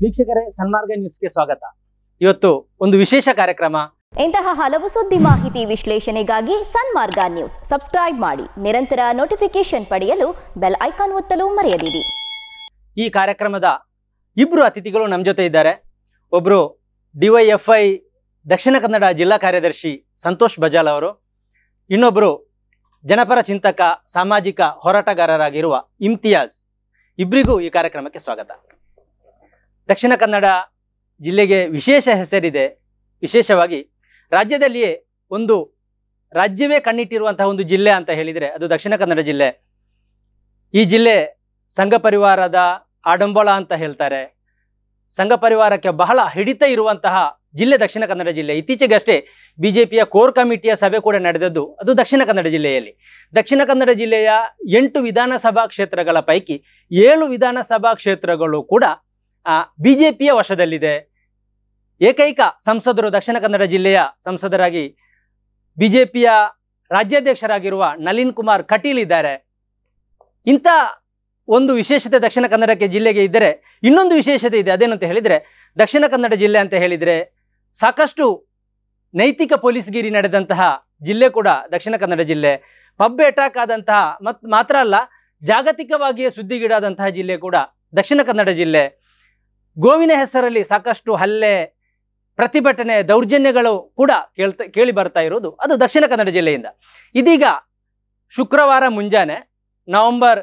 ವೀಕ್ಷಕರೇ, ಸನ್ಮಾರ್ಗ ನ್ಯೂಸ್ಗೆ ಸ್ವಾಗತ. ಇವತ್ತು ಒಂದು ವಿಶೇಷ ಕಾರ್ಯಕ್ರಮ. ಇಂತಹ ಹಲವು ಸುದ್ದಿ ಮಾಹಿತಿ ವಿಶ್ಲೇಷಣೆಗಾಗಿ ಸನ್ಮಾರ್ಗ ನ್ಯೂಸ್ ಸಬ್ಸ್ಕ್ರೈಬ್ ಮಾಡಿ. ನಿರಂತರ ನೋಟಿಫಿಕೇಶನ್ ಪಡೆಯಲು ಬೆಲ್ ಐಕಾನ್ ಒತ್ತಲು ಮರೆಯದಿರಿ. ಈ ಕಾರ್ಯಕ್ರಮದ ಇಬ್ಬರು ಅತಿಥಿಗಳು ನಮ್ಮ ಜೊತೆ ಇದ್ದಾರೆ. ಒಬ್ಬರು ಡಿವೈಎಫ್ಐ ದಕ್ಷಿಣ ಕನ್ನಡ ಜಿಲ್ಲಾ ಕಾರ್ಯದರ್ಶಿ ಸಂತೋಷ್ ಬಜಾಲ್ ಅವರು, ಇನ್ನೊಬ್ಬರು ಜನಪರ ಚಿಂತಕ ಸಾಮಾಜಿಕ ಹೋರಾಟಗಾರರಾಗಿರುವ ಇಮ್ತಿಯಾಜ್. ಇಬ್ಬರಿಗೂ ಈ ಕಾರ್ಯಕ್ರಮಕ್ಕೆ ಸ್ವಾಗತ. ದಕ್ಷಿಣ ಕನ್ನಡ ಜಿಲ್ಲೆಗೆ ವಿಶೇಷ ಹೆಸರಿದೆ. ವಿಶೇಷವಾಗಿ ರಾಜ್ಯದಲ್ಲಿಯೇ ಒಂದು ರಾಜ್ಯವೇ ಕಣ್ಣಿಟ್ಟಿರುವಂತಹ ಒಂದು ಜಿಲ್ಲೆ ಅಂತ ಹೇಳಿದರೆ ಅದು ದಕ್ಷಿಣ ಕನ್ನಡ ಜಿಲ್ಲೆ. ಈ ಜಿಲ್ಲೆ ಸಂಘ ಪರಿವಾರದ ಆಡಂಬಳ ಅಂತ ಹೇಳ್ತಾರೆ. ಸಂಘ ಪರಿವಾರಕ್ಕೆ ಬಹಳ ಹಿಡಿತ ಇರುವಂತಹ ಜಿಲ್ಲೆ ದಕ್ಷಿಣ ಕನ್ನಡ ಜಿಲ್ಲೆ. ಇತ್ತೀಚೆಗಷ್ಟೇ ಬಿಜೆಪಿಯ ಕೋರ್ ಕಮಿಟಿಯ ಸಭೆ ಕೂಡ ನಡೆದದ್ದು ಅದು ದಕ್ಷಿಣ ಕನ್ನಡ ಜಿಲ್ಲೆಯಲ್ಲಿ. ದಕ್ಷಿಣ ಕನ್ನಡ ಜಿಲ್ಲೆಯ 8 ವಿಧಾನಸಭಾ ಕ್ಷೇತ್ರಗಳ ಪೈಕಿ 7 ವಿಧಾನಸಭಾ ಕ್ಷೇತ್ರಗಳು ಕೂಡ ಬಿಜೆಪಿಯ ವಶದಲ್ಲಿದೆ. ಏಕೈಕ ಸಂಸದರು ದಕ್ಷಿಣ ಕನ್ನಡ ಜಿಲ್ಲೆಯ ಸಂಸದರಾಗಿ ಬಿಜೆಪಿಯ ರಾಜ್ಯಾಧ್ಯಕ್ಷರಾಗಿರುವ ನಳಿನ್ ಕುಮಾರ್ ಕಟೀಲ್ ಇದ್ದಾರೆ. ಇಂಥ ಒಂದು ವಿಶೇಷತೆ ದಕ್ಷಿಣ ಕನ್ನಡಕ್ಕೆ ಜಿಲ್ಲೆಗೆ ಇದ್ದರೆ ಇನ್ನೊಂದು ವಿಶೇಷತೆ ಇದೆ. ಅದೇನು ಅಂತ ಹೇಳಿದರೆ, ದಕ್ಷಿಣ ಕನ್ನಡ ಜಿಲ್ಲೆ ಅಂತ ಹೇಳಿದರೆ ಸಾಕಷ್ಟು ನೈತಿಕ ಪೊಲೀಸ್ಗಿರಿ ನಡೆದಂತಹ ಜಿಲ್ಲೆ ಕೂಡ ದಕ್ಷಿಣ ಕನ್ನಡ ಜಿಲ್ಲೆ. ಪಬ್ ಅಟ್ಯಾಕ್ ಆದಂತಹ ಮಾತ್ರ ಅಲ್ಲ, ಜಾಗತಿಕವಾಗಿಯೇ ಸುದ್ದಿಗೀಡಾದಂತಹ ಜಿಲ್ಲೆ ಕೂಡ ದಕ್ಷಿಣ ಕನ್ನಡ ಜಿಲ್ಲೆ. ಗೋವಿನ ಹೆಸರಲ್ಲಿ ಸಾಕಷ್ಟು ಹಲ್ಲೆ, ಪ್ರತಿಭಟನೆ, ದೌರ್ಜನ್ಯಗಳು ಕೂಡ ಕೇಳಿ ಬರ್ತಾ ಇರೋದು ಅದು ದಕ್ಷಿಣ ಕನ್ನಡ ಜಿಲ್ಲೆಯಿಂದ. ಇದೀಗ ಶುಕ್ರವಾರ ಮುಂಜಾನೆ ನವೆಂಬರ್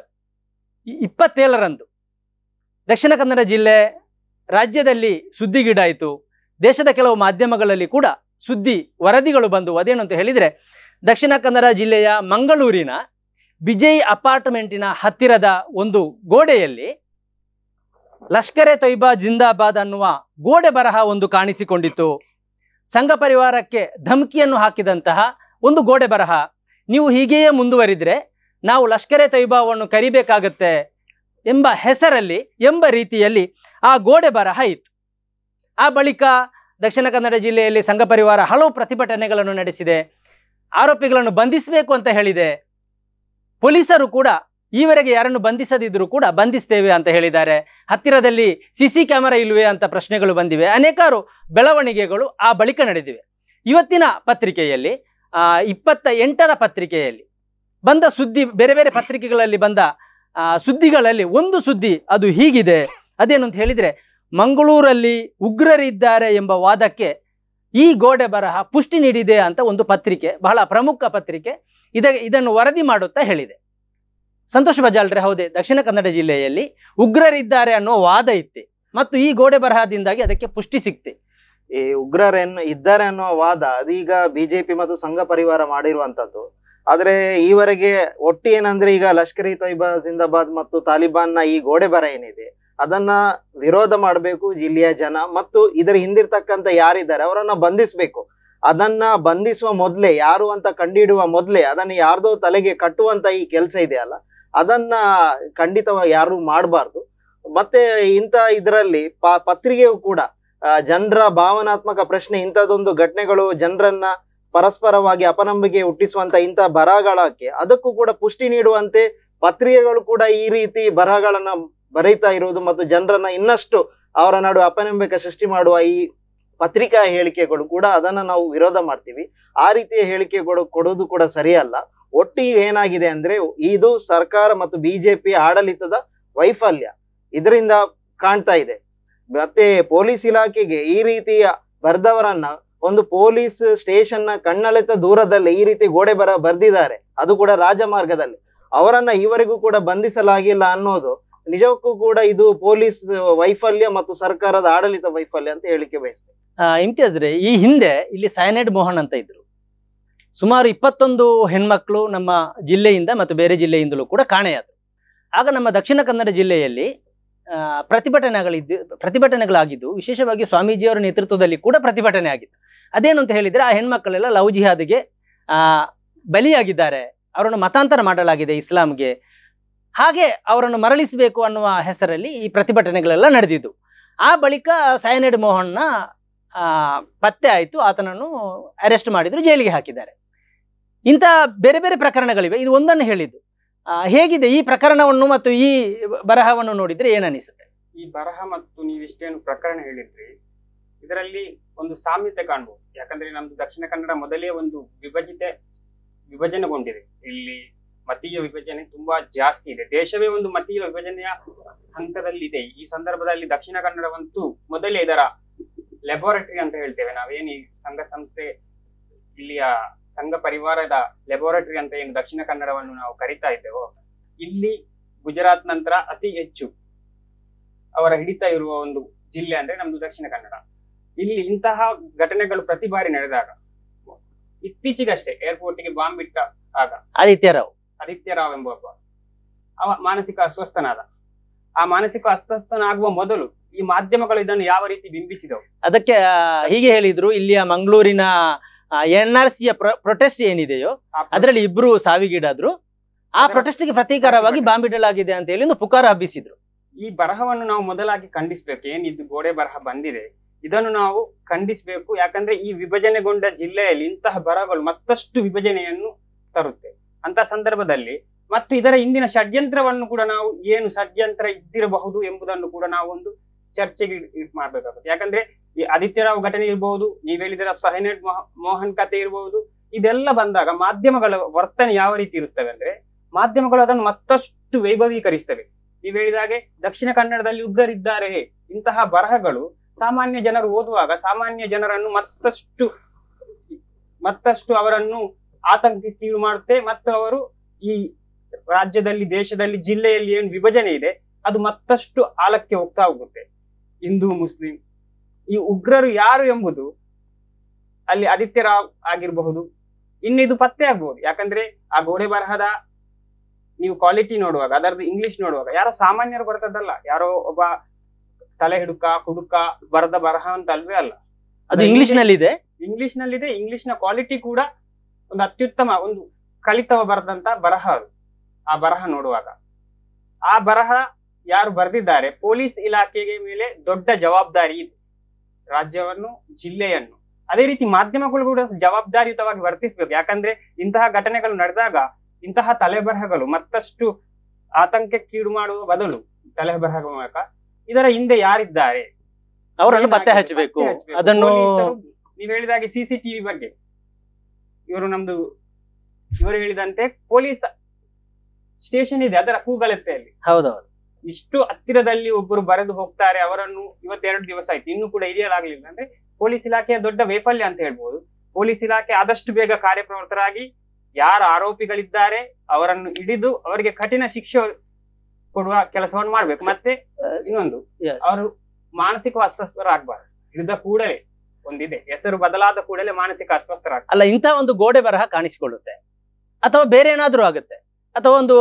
27ರಂದು ದಕ್ಷಿಣ ಕನ್ನಡ ಜಿಲ್ಲೆ ರಾಜ್ಯದಲ್ಲಿ ಸುದ್ದಿಗೀಡಾಯಿತು. ದೇಶದ ಕೆಲವು ಮಾಧ್ಯಮಗಳಲ್ಲಿ ಕೂಡ ಸುದ್ದಿ ವರದಿಗಳು ಬಂದು. ಅದೇನು ಅಂತ ಹೇಳಿದರೆ, ದಕ್ಷಿಣ ಕನ್ನಡ ಜಿಲ್ಲೆಯ ಮಂಗಳೂರಿನ ವಿಜಯ್ ಅಪಾರ್ಟ್ಮೆಂಟಿನ ಹತ್ತಿರದ ಒಂದು ಗೋಡೆಯಲ್ಲಿ ಲಷ್ಕರೆ ತೊಯ್ಬಾ ಜಿಂದಾಬಾದ್ ಅನ್ನುವ ಗೋಡೆ ಬರಹ ಒಂದು ಕಾಣಿಸಿಕೊಂಡಿತ್ತು. ಸಂಘ ಪರಿವಾರಕ್ಕೆ ಧಮಕಿಯನ್ನು ಹಾಕಿದಂತಹ ಒಂದು ಗೋಡೆ ಬರಹ. ನೀವು ಹೀಗೆಯೇ ಮುಂದುವರಿದರೆ ನಾವು ಲಷ್ಕರೆ ತೊಯ್ಬಾವನ್ನು ಕರಿಬೇಕಾಗತ್ತೆ ಎಂಬ ಹೆಸರಲ್ಲಿ ಎಂಬ ರೀತಿಯಲ್ಲಿ ಆ ಗೋಡೆ ಬರಹ ಇತ್ತು. ಆ ಬಳಿಕ ದಕ್ಷಿಣ ಕನ್ನಡ ಜಿಲ್ಲೆಯಲ್ಲಿ ಸಂಘ ಪರಿವಾರ ಹಲವು ಪ್ರತಿಭಟನೆಗಳನ್ನು ನಡೆಸಿದೆ. ಆರೋಪಿಗಳನ್ನು ಬಂಧಿಸಬೇಕು ಅಂತ ಹೇಳಿದೆ. ಪೊಲೀಸರು ಕೂಡ ಈವರೆಗೆ ಯಾರನ್ನು ಬಂಧಿಸದಿದ್ದರೂ ಕೂಡ ಬಂಧಿಸ್ತೇವೆ ಅಂತ ಹೇಳಿದ್ದಾರೆ. ಹತ್ತಿರದಲ್ಲಿ CC ಕ್ಯಾಮೆರಾ ಇಲ್ಲವೇ ಅಂತ ಪ್ರಶ್ನೆಗಳು ಬಂದಿವೆ. ಅನೇಕಾರು ಬೆಳವಣಿಗೆಗಳು ಆ ಬಳಿಕ ನಡೆದಿವೆ. ಇವತ್ತಿನ ಪತ್ರಿಕೆಯಲ್ಲಿ 28ರ ಪತ್ರಿಕೆಯಲ್ಲಿ ಬಂದ ಸುದ್ದಿ, ಬೇರೆ ಬೇರೆ ಪತ್ರಿಕೆಗಳಲ್ಲಿ ಬಂದ ಸುದ್ದಿಗಳಲ್ಲಿ ಒಂದು ಸುದ್ದಿ ಅದು ಹೀಗಿದೆ. ಅದೇನು ಅಂತ ಹೇಳಿದರೆ, ಮಂಗಳೂರಲ್ಲಿ ಉಗ್ರರಿದ್ದಾರೆ ಎಂಬ ವಾದಕ್ಕೆ ಈ ಗೋಡೆ ಬರಹ ಪುಷ್ಟಿ ನೀಡಿದೆ ಅಂತ ಒಂದು ಪತ್ರಿಕೆ, ಬಹಳ ಪ್ರಮುಖ ಪತ್ರಿಕೆ ಇದನ್ನು ವರದಿ ಮಾಡುತ್ತಾ ಹೇಳಿದೆ. ಸಂತೋಷ್ ಬಜಾಲ್ರೆ, ಹೌದೇ, ದಕ್ಷಿಣ ಕನ್ನಡ ಜಿಲ್ಲೆಯಲ್ಲಿ ಉಗ್ರರಿದ್ದಾರೆ ಅನ್ನೋ ವಾದ ಇತ್ತೆ ಮತ್ತು ಈ ಗೋಡೆ ಬರಹದಿಂದಾಗಿ ಅದಕ್ಕೆ ಪುಷ್ಟಿ ಸಿಕ್ತೆ. ಈ ಉಗ್ರರೇನು ಇದ್ದಾರೆ ಅನ್ನೋ ವಾದ ಅದೀಗ ಬಿಜೆಪಿ ಮತ್ತು ಸಂಘ ಪರಿವಾರ ಮಾಡಿರುವಂತದ್ದು. ಆದ್ರೆ ಈವರೆಗೆ ಒಟ್ಟು ಏನಂದ್ರೆ, ಈಗ ಲಷ್ಕರ್ ಇ ತೊಯ್ಬಾ ಜಿಂದಾಬಾದ್ ಮತ್ತು ತಾಲಿಬಾನ್ನ ಈ ಗೋಡೆ ಬರ ಏನಿದೆ ಅದನ್ನ ವಿರೋಧ ಮಾಡಬೇಕು ಜಿಲ್ಲೆಯ ಜನ, ಮತ್ತು ಇದರ ಹಿಂದಿರ್ತಕ್ಕಂಥ ಯಾರಿದ್ದಾರೆ ಅವರನ್ನ ಬಂಧಿಸ್ಬೇಕು. ಅದನ್ನ ಬಂಧಿಸುವ ಮೊದ್ಲೇ, ಯಾರು ಅಂತ ಕಂಡುಹಿಡುವ ಮೊದ್ಲೇ ಅದನ್ನ ಯಾರ್ದೋ ತಲೆಗೆ ಕಟ್ಟುವಂತ ಈ ಕೆಲಸ ಇದೆಯಲ್ಲ, ಅದನ್ನ ಖಂಡಿತವಾಗಿ ಯಾರು ಮಾಡಬಾರ್ದು. ಮತ್ತೆ ಇಂಥ ಇದರಲ್ಲಿ ಪತ್ರಿಕೆಯು ಕೂಡ ಜನರ ಭಾವನಾತ್ಮಕ ಪ್ರಶ್ನೆ, ಇಂಥದ್ದೊಂದು ಘಟನೆಗಳು ಜನರನ್ನ ಪರಸ್ಪರವಾಗಿ ಅಪನಂಬಿಕೆ ಹುಟ್ಟಿಸುವಂತ ಇಂಥ ಬರಹಗಳಕ್ಕೆ ಅದಕ್ಕೂ ಕೂಡ ಪುಷ್ಟಿ ನೀಡುವಂತೆ ಪತ್ರಿಕೆಗಳು ಕೂಡ ಈ ರೀತಿ ಬರಹಗಳನ್ನ ಬರೀತಾ ಇರುವುದು ಮತ್ತು ಜನರನ್ನ ಇನ್ನಷ್ಟು ಅವರ ನಡುವೆ ಅಪನಂಬಿಕೆ ಸೃಷ್ಟಿ ಮಾಡುವ ಈ ಪತ್ರಿಕಾ ಹೇಳಿಕೆಗಳು ಕೂಡ ಅದನ್ನ ನಾವು ವಿರೋಧ ಮಾಡ್ತೀವಿ. ಆ ರೀತಿಯ ಹೇಳಿಕೆಗಳು ಕೊಡೋದು ಕೂಡ ಸರಿಯಲ್ಲ. ಒಟ್ಟಿಗೆ ಏನಾಗಿದೆ ಅಂದ್ರೆ, ಇದು ಸರ್ಕಾರ ಮತ್ತು ಬಿಜೆಪಿ ಆಡಳಿತದ ವೈಫಲ್ಯ ಇದರಿಂದ ಕಾಣ್ತಾ ಇದೆ. ಮತ್ತೆ ಪೊಲೀಸ್ ಇಲಾಖೆಗೆ ಈ ರೀತಿಯ ಬರ್ದವರನ್ನ ಒಂದು ಪೊಲೀಸ್ ಸ್ಟೇಷನ್ ನ ಕಣ್ಣೆಳೆತ ದೂರದಲ್ಲಿ ಈ ರೀತಿ ಗೋಡೆ ಬರ್ದಿದ್ದಾರೆ, ಅದು ಕೂಡ ರಾಜಮಾರ್ಗದಲ್ಲಿ. ಅವರನ್ನ ಈವರೆಗೂ ಕೂಡ ಬಂಧಿಸಲಾಗಿಲ್ಲ ಅನ್ನೋದು ನಿಜಕ್ಕೂ ಕೂಡ ಇದು ಪೊಲೀಸ್ ವೈಫಲ್ಯ ಮತ್ತು ಸರ್ಕಾರದ ಆಡಳಿತ ವೈಫಲ್ಯ ಅಂತ ಹೇಳಿಕೆ ಬಯಸ್ತೇನೆ. ಇಮ್ತಿಯಾಜ್ರೆ, ಈ ಹಿಂದೆ ಇಲ್ಲಿ ಸೈನೈಡ್ ಮೋಹನ್ ಅಂತ ಇದ್ರು. ಸುಮಾರು 21 ಹೆಣ್ಮಕ್ಳು ನಮ್ಮ ಜಿಲ್ಲೆಯಿಂದ ಮತ್ತು ಬೇರೆ ಜಿಲ್ಲೆಯಿಂದಲೂ ಕೂಡ ಕಾಣೆಯಾದರು. ಆಗ ನಮ್ಮ ದಕ್ಷಿಣ ಕನ್ನಡ ಜಿಲ್ಲೆಯಲ್ಲಿ ಪ್ರತಿಭಟನೆಗಳಾಗಿದ್ದು, ವಿಶೇಷವಾಗಿ ಸ್ವಾಮೀಜಿಯವರ ನೇತೃತ್ವದಲ್ಲಿ ಕೂಡ ಪ್ರತಿಭಟನೆ ಆಗಿತ್ತು. ಅದೇನು ಅಂತ ಹೇಳಿದರೆ, ಆ ಹೆಣ್ಮಕ್ಕಳೆಲ್ಲ ಲವ್ ಜಿಹಾದ್ಗೆ ಬಲಿಯಾಗಿದ್ದಾರೆ, ಅವರನ್ನು ಮತಾಂತರ ಮಾಡಲಾಗಿದೆ ಇಸ್ಲಾಂಗೆ, ಹಾಗೆ ಅವರನ್ನು ಮರಳಿಸಬೇಕು ಅನ್ನುವ ಹೆಸರಲ್ಲಿ ಈ ಪ್ರತಿಭಟನೆಗಳೆಲ್ಲ ನಡೆದಿದ್ದು. ಆ ಬಳಿಕ ಸೈನೈಡ್ ಮೋಹನ್ನ ಪತ್ತೆ ಆಯಿತು, ಆತನನ್ನು ಅರೆಸ್ಟ್ ಮಾಡಿದ್ರು, ಜೈಲಿಗೆ ಹಾಕಿದ್ದಾರೆ. ಇಂಥ ಬೇರೆ ಬೇರೆ ಪ್ರಕರಣಗಳಿವೆ. ಇದು ಒಂದನ್ನು ಹೇಳಿದ್ದು. ಹೇಗಿದೆ ಈ ಪ್ರಕರಣವನ್ನು ಮತ್ತು ಈ ಬರಹವನ್ನು ನೋಡಿದರೆ ಏನನಿಸುತ್ತೆ? ಈ ಬರಹ ಮತ್ತು ನೀವಿಷ್ಟೇನು ಪ್ರಕರಣ ಹೇಳಿದ್ರಿ, ಇದರಲ್ಲಿ ಒಂದು ಸಾಮ್ಯತೆ ಕಾಣ್ಬೋದು. ಯಾಕಂದ್ರೆ ನಮ್ದು ದಕ್ಷಿಣ ಕನ್ನಡ ಮೊದಲೇ ಒಂದು ವಿಭಜನೆಗೊಂಡಿದೆ. ಇಲ್ಲಿ ಮತೀಯ ವಿಭಜನೆ ತುಂಬಾ ಜಾಸ್ತಿ ಇದೆ. ದೇಶವೇ ಒಂದು ಮತೀಯ ವಿಭಜನೆಯ ಹಂತದಲ್ಲಿ ಇದೆ. ಈ ಸಂದರ್ಭದಲ್ಲಿ ದಕ್ಷಿಣ ಕನ್ನಡವಂತೂ ಮೊದಲೇ ಇದರ ಲ್ಯಾಬೋರೇಟರಿ ಅಂತ ಹೇಳ್ತೇವೆ ನಾವೇನು ಈ ಸಂಘ ಸಂಸ್ಥೆ, ಇಲ್ಲಿಯ ಸಂಘ ಪರಿವಾರದ ಲ್ಯಾಬೋರೇಟರಿ ಅಂತ ಏನು ದಕ್ಷಿಣ ಕನ್ನಡವನ್ನು ನಾವು ಕರಿತಾ ಇದ್ದೇವೋ, ಇಲ್ಲಿ ಗುಜರಾತ್ ನಂತರ ಅತಿ ಹೆಚ್ಚು ಅವರ ಹಿಡಿತ ಇರುವ ಒಂದು ಜಿಲ್ಲೆ ಅಂದ್ರೆ ನಮ್ದು ದಕ್ಷಿಣ ಕನ್ನಡ. ಇಲ್ಲಿ ಇಂತಹ ಘಟನೆಗಳು ಪ್ರತಿ ಬಾರಿ ನಡೆದಾಗ, ಇತ್ತೀಚೆಗಷ್ಟೇ ಏರ್ಪೋರ್ಟ್ಗೆ ಬಾಂಬ್ ಬಿಟ್ಟ ಆಗ ಆದಿತ್ಯ ರಾವ್ ಎಂಬ ಅವ ಮಾನಸಿಕ ಅಸ್ವಸ್ಥನಾದ. ಆ ಮಾನಸಿಕ ಅಸ್ವಸ್ಥನಾಗುವ ಮೊದಲು ಈ ಮಾಧ್ಯಮಗಳು ಇದನ್ನು ಯಾವ ರೀತಿ ಬಿಂಬಿಸಿದವು? ಅದಕ್ಕೆ ಹೀಗೆ ಹೇಳಿದ್ರು, ಇಲ್ಲಿಯ ಮಂಗಳೂರಿನ NRC ಪ್ರೊಟೆಸ್ಟ್ ಏನಿದೆಯೋ ಅದರಲ್ಲಿ ಇಬ್ರು ಸಾವಿಗೀಡಾದ್ರು. ಆ ಪ್ರೊಟೆಸ್ಟ್ಗೆ ಪ್ರತೀಕಾರವಾಗಿ ಬಾಂಬ್ ಇಡಲಾಗಿದೆ ಅಂತ ಹೇಳಿ ಒಂದು ಪುಕಾರ ಹಬ್ಬಿಸಿದ್ರು. ಈ ಬರಹವನ್ನು ನಾವು ಮೊದಲಾಗಿ ಖಂಡಿಸ್ಬೇಕು. ಏನಿದ್ದು ಗೋಡೆ ಬರಹ ಬಂದಿದೆ ಇದನ್ನು ನಾವು ಖಂಡಿಸ್ಬೇಕು. ಯಾಕಂದ್ರೆ ಈ ವಿಭಜನೆಗೊಂಡ ಜಿಲ್ಲೆಯಲ್ಲಿ ಇಂತಹ ಬರಹಗಳು ಮತ್ತಷ್ಟು ವಿಭಜನೆಯನ್ನು ತರುತ್ತೆ. ಅಂತ ಸಂದರ್ಭದಲ್ಲಿ ಮತ್ತು ಇದರ ಹಿಂದಿನ ಷಡ್ಯಂತ್ರವನ್ನು ಕೂಡ ನಾವು ಏನು ಷಡ್ಯಂತ್ರ ಇದ್ದಿರಬಹುದು ಎಂಬುದನ್ನು ಕೂಡ ನಾವು ಒಂದು ಚರ್ಚೆಗೆ ಮಾಡ್ಬೇಕಾಗುತ್ತೆ. ಯಾಕಂದ್ರೆ ಈ ಆದಿತ್ಯರಾವ್ ಘಟನೆ ಇರಬಹುದು, ನೀವ್ ಹೇಳಿದರ ಸಹನೇಟ್ ಮೋಹನ್ ಕಥೆ ಇರಬಹುದು, ಇದೆಲ್ಲ ಬಂದಾಗ ಮಾಧ್ಯಮಗಳ ವರ್ತನೆ ಯಾವ ರೀತಿ ಇರುತ್ತವೆ ಅಂದ್ರೆ, ಮಾಧ್ಯಮಗಳು ಅದನ್ನು ಮತ್ತಷ್ಟು ವೈಭವೀಕರಿಸ್ತವೆ. ನೀವ್ ಹೇಳಿದಾಗೆ ದಕ್ಷಿಣ ಕನ್ನಡದಲ್ಲಿ ಉಗ್ರರಿದ್ದಾರೆ, ಇಂತಹ ಬರಹಗಳು ಸಾಮಾನ್ಯ ಜನರು ಓದುವಾಗ ಸಾಮಾನ್ಯ ಜನರನ್ನು ಮತ್ತಷ್ಟು ಅವರನ್ನು ಆತಂಕಕ್ಕೆ ಮಾಡುತ್ತೆ. ಮತ್ತು ಅವರು ಈ ರಾಜ್ಯದಲ್ಲಿ, ದೇಶದಲ್ಲಿ, ಜಿಲ್ಲೆಯಲ್ಲಿ ಏನು ವಿಭಜನೆ ಇದೆ ಅದು ಮತ್ತಷ್ಟು ಆಳಕ್ಕೆ ಹೋಗ್ತಾ ಹೋಗುತ್ತೆ. ಹಿಂದೂ ಮುಸ್ಲಿಂ ಈ ಉಗ್ರರು ಯಾರು ಎಂಬುದು ಅಲ್ಲಿ ಆದಿತ್ಯ ರಾವ್ ಆಗಿರಬಹುದು, ಇನ್ನಿದು ಪತ್ತೆ ಆಗ್ಬಹುದು. ಯಾಕಂದ್ರೆ ಆ ಗೋಡೆ ಬರಹದ ನೀವು ಕ್ವಾಲಿಟಿ ನೋಡುವಾಗ, ಅದರದ್ದು ಇಂಗ್ಲಿಷ್ ನೋಡುವಾಗ ಯಾರೋ ಸಾಮಾನ್ಯರು ಬರ್ತದಲ್ಲ, ಯಾರೋ ಒಬ್ಬ ತಲೆ ಹುಡುಕ ಬರದ ಬರಹ ಅಂತ ಅಲ್ವೇ ಅಲ್ಲ, ಅದು ಇಂಗ್ಲಿಷ್ ನಲ್ಲಿದೆ. ಇಂಗ್ಲಿಷ್ ನ ಕ್ವಾಲಿಟಿ ಕೂಡ ಒಂದು ಅತ್ಯುತ್ತಮ, ಒಂದು ಕಲಿತವ ಬರೆದಂತ ಬರಹ ಅದು. ಆ ಬರಹ ನೋಡುವಾಗ ಆ ಬರಹ ಯಾರು ಬರೆದಿದ್ದಾರೆ, ಪೊಲೀಸ್ ಇಲಾಖೆಗೆ ಮೇಲೆ ದೊಡ್ಡ ಜವಾಬ್ದಾರಿ ಇದೆ, ರಾಜ್ಯವನ್ನು, ಜಿಲ್ಲೆಯನ್ನು. ಅದೇ ರೀತಿ ಮಾಧ್ಯಮಗಳು ಕೂಡ ಜವಾಬ್ದಾರಿಯುತವಾಗಿ ವರ್ತಿಸ್ಬೇಕು. ಯಾಕಂದ್ರೆ ಇಂತಹ ಘಟನೆಗಳು ನಡೆದಾಗ ಇಂತಹ ತಲೆಬರಹಗಳು ಮತ್ತಷ್ಟು ಆತಂಕಕ್ಕೀಡು ಮಾಡುವ ಬದಲು ತಲೆಬರಹಗಳ ಮೂಲಕ ಇದರ ಹಿಂದೆ ಯಾರಿದ್ದಾರೆ ಅವರನ್ನು ಪತ್ತೆ ಹಚ್ಚಬೇಕು. ಅದನ್ನು ನೀವು ಹೇಳಿದಾಗೆ CCTV ಬಗ್ಗೆ ಇವರು ಹೇಳಿದಂತೆ ಪೊಲೀಸ್ ಸ್ಟೇಷನ್ ಇದೆ, ಅದರ ಕೂಗಲೆತ್ತೆಯಲ್ಲಿ ಹೌದೌದು ಇಷ್ಟು ಹತ್ತಿರದಲ್ಲಿ ಒಬ್ಬರು ಬರೆದು ಹೋಗ್ತಾರೆ, ಅವರನ್ನು 22 ದಿವಸ ಆಯ್ತು ಇನ್ನೂ ಕೂಡ ಹಿಡಿಯಲಾಗ್ಲಿಲ್ಲ ಅಂದ್ರೆ ಪೊಲೀಸ್ ಇಲಾಖೆಯ ದೊಡ್ಡ ವೈಫಲ್ಯ ಅಂತ ಹೇಳ್ಬೋದು. ಪೊಲೀಸ್ ಇಲಾಖೆ ಆದಷ್ಟು ಬೇಗ ಕಾರ್ಯಪ್ರವೃತ್ತರಾಗಿ ಯಾರು ಆರೋಪಿಗಳಿದ್ದಾರೆ ಅವರನ್ನು ಹಿಡಿದು ಅವರಿಗೆ ಕಠಿಣ ಶಿಕ್ಷೆ ಕೊಡುವ ಕೆಲಸವನ್ನು ಮಾಡ್ಬೇಕು. ಮತ್ತೆ ಇನ್ನೊಂದು, ಅವರು ಮಾನಸಿಕ ಅಸ್ವಸ್ಥರಾಗಬಾರದು. ಹಿಡಿದ ಕೂಡಲೇ ಒಂದಿದೆ, ಹೆಸರು ಬದಲಾದ ಕೂಡಲೇ ಮಾನಸಿಕ ಅಸ್ವಸ್ಥರಾಗ್ತಾರೆ. ಅಲ್ಲ, ಇಂಥ ಒಂದು ಗೋಡೆ ಬರಹ ಕಾಣಿಸಿಕೊಳ್ಳುತ್ತೆ ಅಥವಾ ಬೇರೆ ಏನಾದ್ರೂ ಆಗುತ್ತೆ, ಅಥವಾ ಒಂದು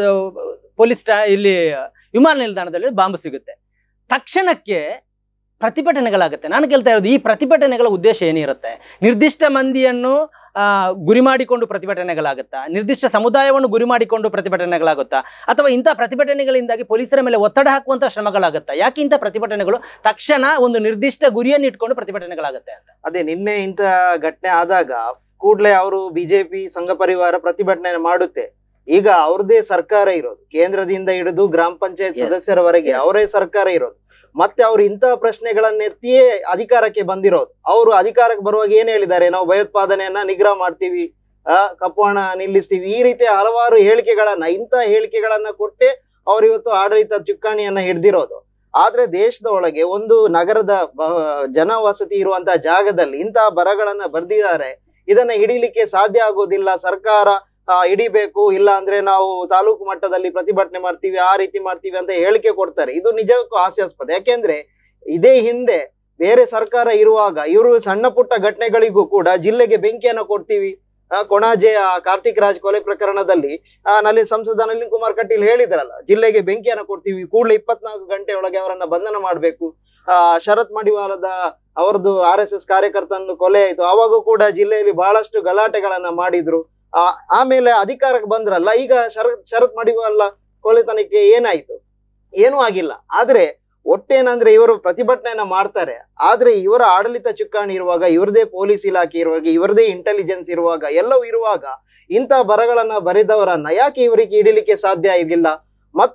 ಪೊಲೀಸ್ ಇಲ್ಲಿ ವಿಮಾನ ನಿಲ್ದಾಣದಲ್ಲಿ ಬಾಂಬ್ ಸಿಗುತ್ತೆ, ತಕ್ಷಣಕ್ಕೆ ಪ್ರತಿಭಟನೆಗಳಾಗುತ್ತೆ. ನಾನು ಕೇಳ್ತಾ ಇರೋದು, ಈ ಪ್ರತಿಭಟನೆಗಳ ಉದ್ದೇಶ ಏನಿರುತ್ತೆ? ನಿರ್ದಿಷ್ಟ ಮಂದಿಯನ್ನು ಗುರಿ ಮಾಡಿಕೊಂಡು ಪ್ರತಿಭಟನೆಗಳಾಗುತ್ತಾ? ನಿರ್ದಿಷ್ಟ ಸಮುದಾಯವನ್ನು ಗುರಿ ಮಾಡಿಕೊಂಡು ಪ್ರತಿಭಟನೆಗಳಾಗುತ್ತಾ? ಅಥವಾ ಇಂಥ ಪ್ರತಿಭಟನೆಗಳಿಂದಾಗಿ ಪೊಲೀಸರ ಮೇಲೆ ಒತ್ತಡ ಹಾಕುವಂತ ಶ್ರಮಗಳಾಗುತ್ತಾ? ಯಾಕೆ ಇಂಥ ಪ್ರತಿಭಟನೆಗಳು ತಕ್ಷಣ ಒಂದು ನಿರ್ದಿಷ್ಟ ಗುರಿಯನ್ನು ಇಟ್ಕೊಂಡು ಪ್ರತಿಭಟನೆಗಳಾಗುತ್ತೆ ಅಂತ? ಅದೇ ನಿನ್ನೆ ಇಂಥ ಘಟನೆ ಆದಾಗ ಕೂಡಲೇ ಅವರು ಬಿಜೆಪಿ ಸಂಘ ಪರಿವಾರ ಪ್ರತಿಭಟನೆ ಮಾಡುತ್ತೆ. ಈಗ ಅವ್ರದೇ ಸರ್ಕಾರ ಇರೋದು, ಕೇಂದ್ರದಿಂದ ಹಿಡಿದು ಗ್ರಾಮ ಪಂಚಾಯತ್ ಸದಸ್ಯರವರೆಗೆ ಅವರೇ ಸರ್ಕಾರ ಇರೋದು. ಮತ್ತೆ ಅವ್ರು ಇಂತಹ ಪ್ರಶ್ನೆಗಳನ್ನೆತ್ತಿಯೇ ಅಧಿಕಾರಕ್ಕೆ ಬಂದಿರೋದು. ಅವರು ಅಧಿಕಾರಕ್ಕೆ ಬರುವಾಗ ಏನ್ ಹೇಳಿದ್ದಾರೆ, ನಾವು ಭಯೋತ್ಪಾದನೆಯನ್ನ ನಿಗ್ರಹ ಮಾಡ್ತೀವಿ, ಕಪ್ಪು ಹಣ ನಿಲ್ಲಿಸ್ತೀವಿ, ಈ ರೀತಿಯ ಹಲವಾರು ಇಂಥ ಹೇಳಿಕೆಗಳನ್ನ ಕೊಟ್ಟೆ ಅವ್ರು ಇವತ್ತು ಆಡಳಿತ ಚುಕ್ಕಾಣಿಯನ್ನ ಹಿಡ್ದಿರೋದು. ಆದ್ರೆ ದೇಶದ ಒಳಗೆ ಒಂದು ನಗರದ ಜನವಸತಿ ಇರುವಂತಹ ಜಾಗದಲ್ಲಿ ಇಂತಹ ಬರಗಳನ್ನ ಬರ್ದಿದ್ದಾರೆ. ಇದನ್ನ ಹಿಡಿಲಿಕ್ಕೆ ಸಾಧ್ಯ ಆಗೋದಿಲ್ಲ, ಸರ್ಕಾರ ಹಿಡಿಬೇಕು, ಇಲ್ಲ ಅಂದ್ರೆ ನಾವು ತಾಲೂಕು ಮಟ್ಟದಲ್ಲಿ ಪ್ರತಿಭಟನೆ ಮಾಡ್ತೀವಿ, ಆ ರೀತಿ ಮಾಡ್ತೀವಿ ಅಂತ ಹೇಳಿಕೆ ಕೊಡ್ತಾರೆ. ಇದು ನಿಜಕ್ಕೂ ಹಾಸ್ಯಾಸ್ಪದ. ಯಾಕೆಂದ್ರೆ ಇದೇ ಹಿಂದೆ ಬೇರೆ ಸರ್ಕಾರ ಇರುವಾಗ ಇವರು ಸಣ್ಣ ಪುಟ್ಟ ಘಟನೆಗಳಿಗೂ ಕೂಡ ಜಿಲ್ಲೆಗೆ ಬೆಂಕಿಯನ್ನ ಕೊಡ್ತೀವಿ. ಕೊಣಾಜೆ ಕಾರ್ತಿಕ್ ರಾಜ್ ಕೊಲೆ ಪ್ರಕರಣದಲ್ಲಿ ಸಂಸದ ನಳಿನ್ ಕುಮಾರ್ ಕಟೀಲ್ ಹೇಳಿದ್ರಲ್ಲ, ಜಿಲ್ಲೆಗೆ ಬೆಂಕಿಯನ್ನ ಕೊಡ್ತೀವಿ, ಕೂಡಲೇ 24 ಗಂಟೆ ಒಳಗೆ ಅವರನ್ನ ಬಂಧನ ಮಾಡ್ಬೇಕು. ಶರತ್ ಮಡಿವಾಳದ ಅವರದ್ದು RSS ಕಾರ್ಯಕರ್ತನ ಕೊಲೆ ಆಯ್ತು, ಅವಾಗೂ ಕೂಡ ಜಿಲ್ಲೆಯಲ್ಲಿ ಬಹಳಷ್ಟು ಗಲಾಟೆಗಳನ್ನ ಮಾಡಿದ್ರು. ಆಮೇಲೆ ಅಧಿಕಾರಕ್ಕೆ ಬಂದ್ರಲ್ಲ, ಈಗ ಶರತ್ ಮಡಿವಾಳ ಕೊಲೆ ತನಿಖೆ ಏನಾಯ್ತು? ಏನೂ ಆಗಿಲ್ಲ. ಆದ್ರೆ ಒಟ್ಟೇನಂದ್ರೆ ಇವರು ಪ್ರತಿಭಟನೆಯನ್ನ ಮಾಡ್ತಾರೆ, ಆದ್ರೆ ಇವರ ಆಡಳಿತ ಚುಕ್ಕಾಣಿ ಇರುವಾಗ, ಇವರದೇ ಪೊಲೀಸ್ ಇಲಾಖೆ ಇರುವಾಗ, ಇವರದೇ ಇಂಟೆಲಿಜೆನ್ಸ್ ಇರುವಾಗ, ಎಲ್ಲವೂ ಇರುವಾಗ ಇಂಥ ಬರಗಳನ್ನ ಬರೆದವರನ್ನ ಯಾಕೆ ಇವರಿಗೆ ಹಿಡಿಲಿಕ್ಕೆ ಸಾಧ್ಯ ಆಗಿಲ್ಲ? ಮತ್ತು